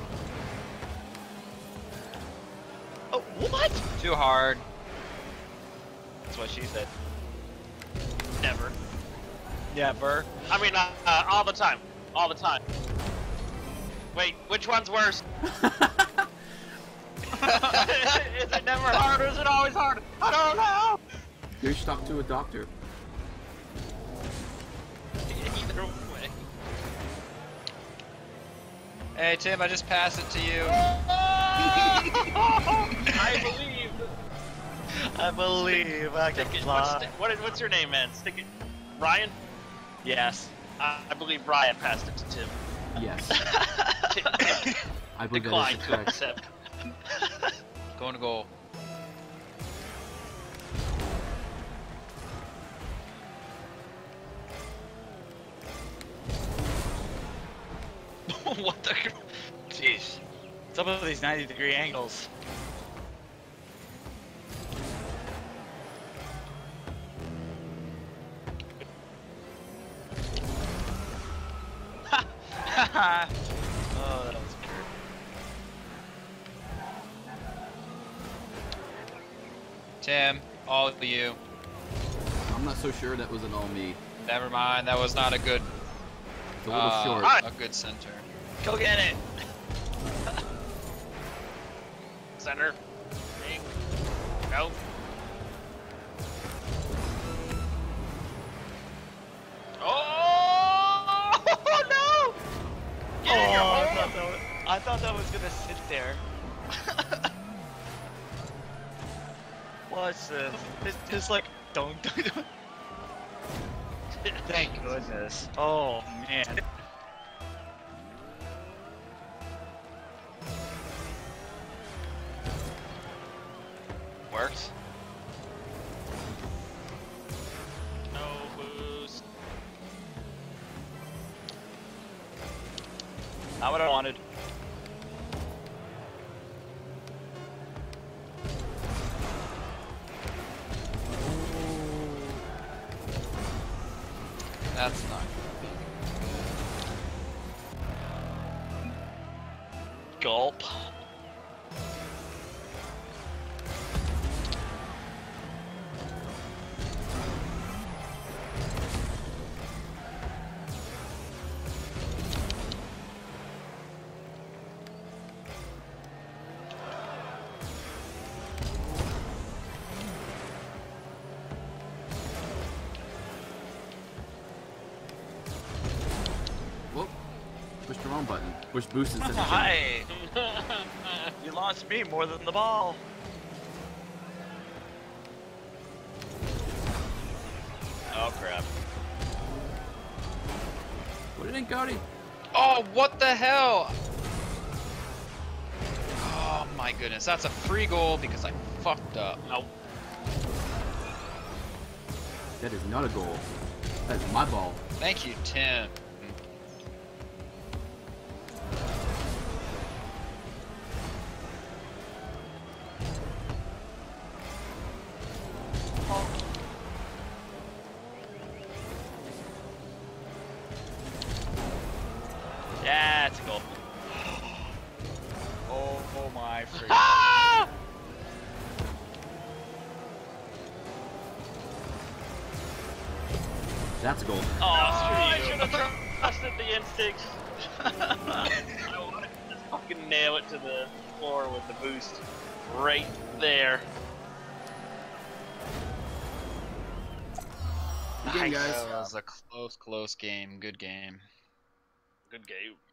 Oh, what? Too hard. That's what she said. Never. Never. I mean, uh, uh, all the time. All the time. Wait, which one's worse? Is it never hard or is it always hard? I don't know! You should talk to a doctor. Either way. Hey Tim, I just passed it to you. I believe. I believe I can Stick it. What's, fly. what is, what's your name, man? Stick it. Ryan? Yes. I, I believe Ryan passed it to Tim. Yes. Tim I believe that declined is to correct. accept. Going to goal. What the? Jeez. Some of these ninety degree angles. Oh, that was weird. Tim, all of you. I'm not so sure that was an all me. Never mind, that was not a good, It's a little uh, short. a good center. Go get it. Center. Aim. Go. Oh no! Get in your Oh, I hole! thought that was, I thought that was gonna sit there. Watch this. It's just like don't. Thank goodness. Oh man. Works. No boost. Not what I wanted. That's not Gulp. Whoop. Push the wrong button. Push boost instead of jump. Hi. You launched me more than the ball. Oh crap. Put it in, Cody. Oh, what the hell? Oh my goodness, that's a free goal because I fucked up. Nope. That is not a goal. That is my ball. Thank you, Tim. Yeah, it's a goal. Oh, oh my freaking. Ah! That's a goal. Oh, I screw should you. have trusted the instincts. I wanted to just fucking nail it to the floor with the boost. Right there. Good game, Nice. guys. That was a close, close game. Good game. Good game.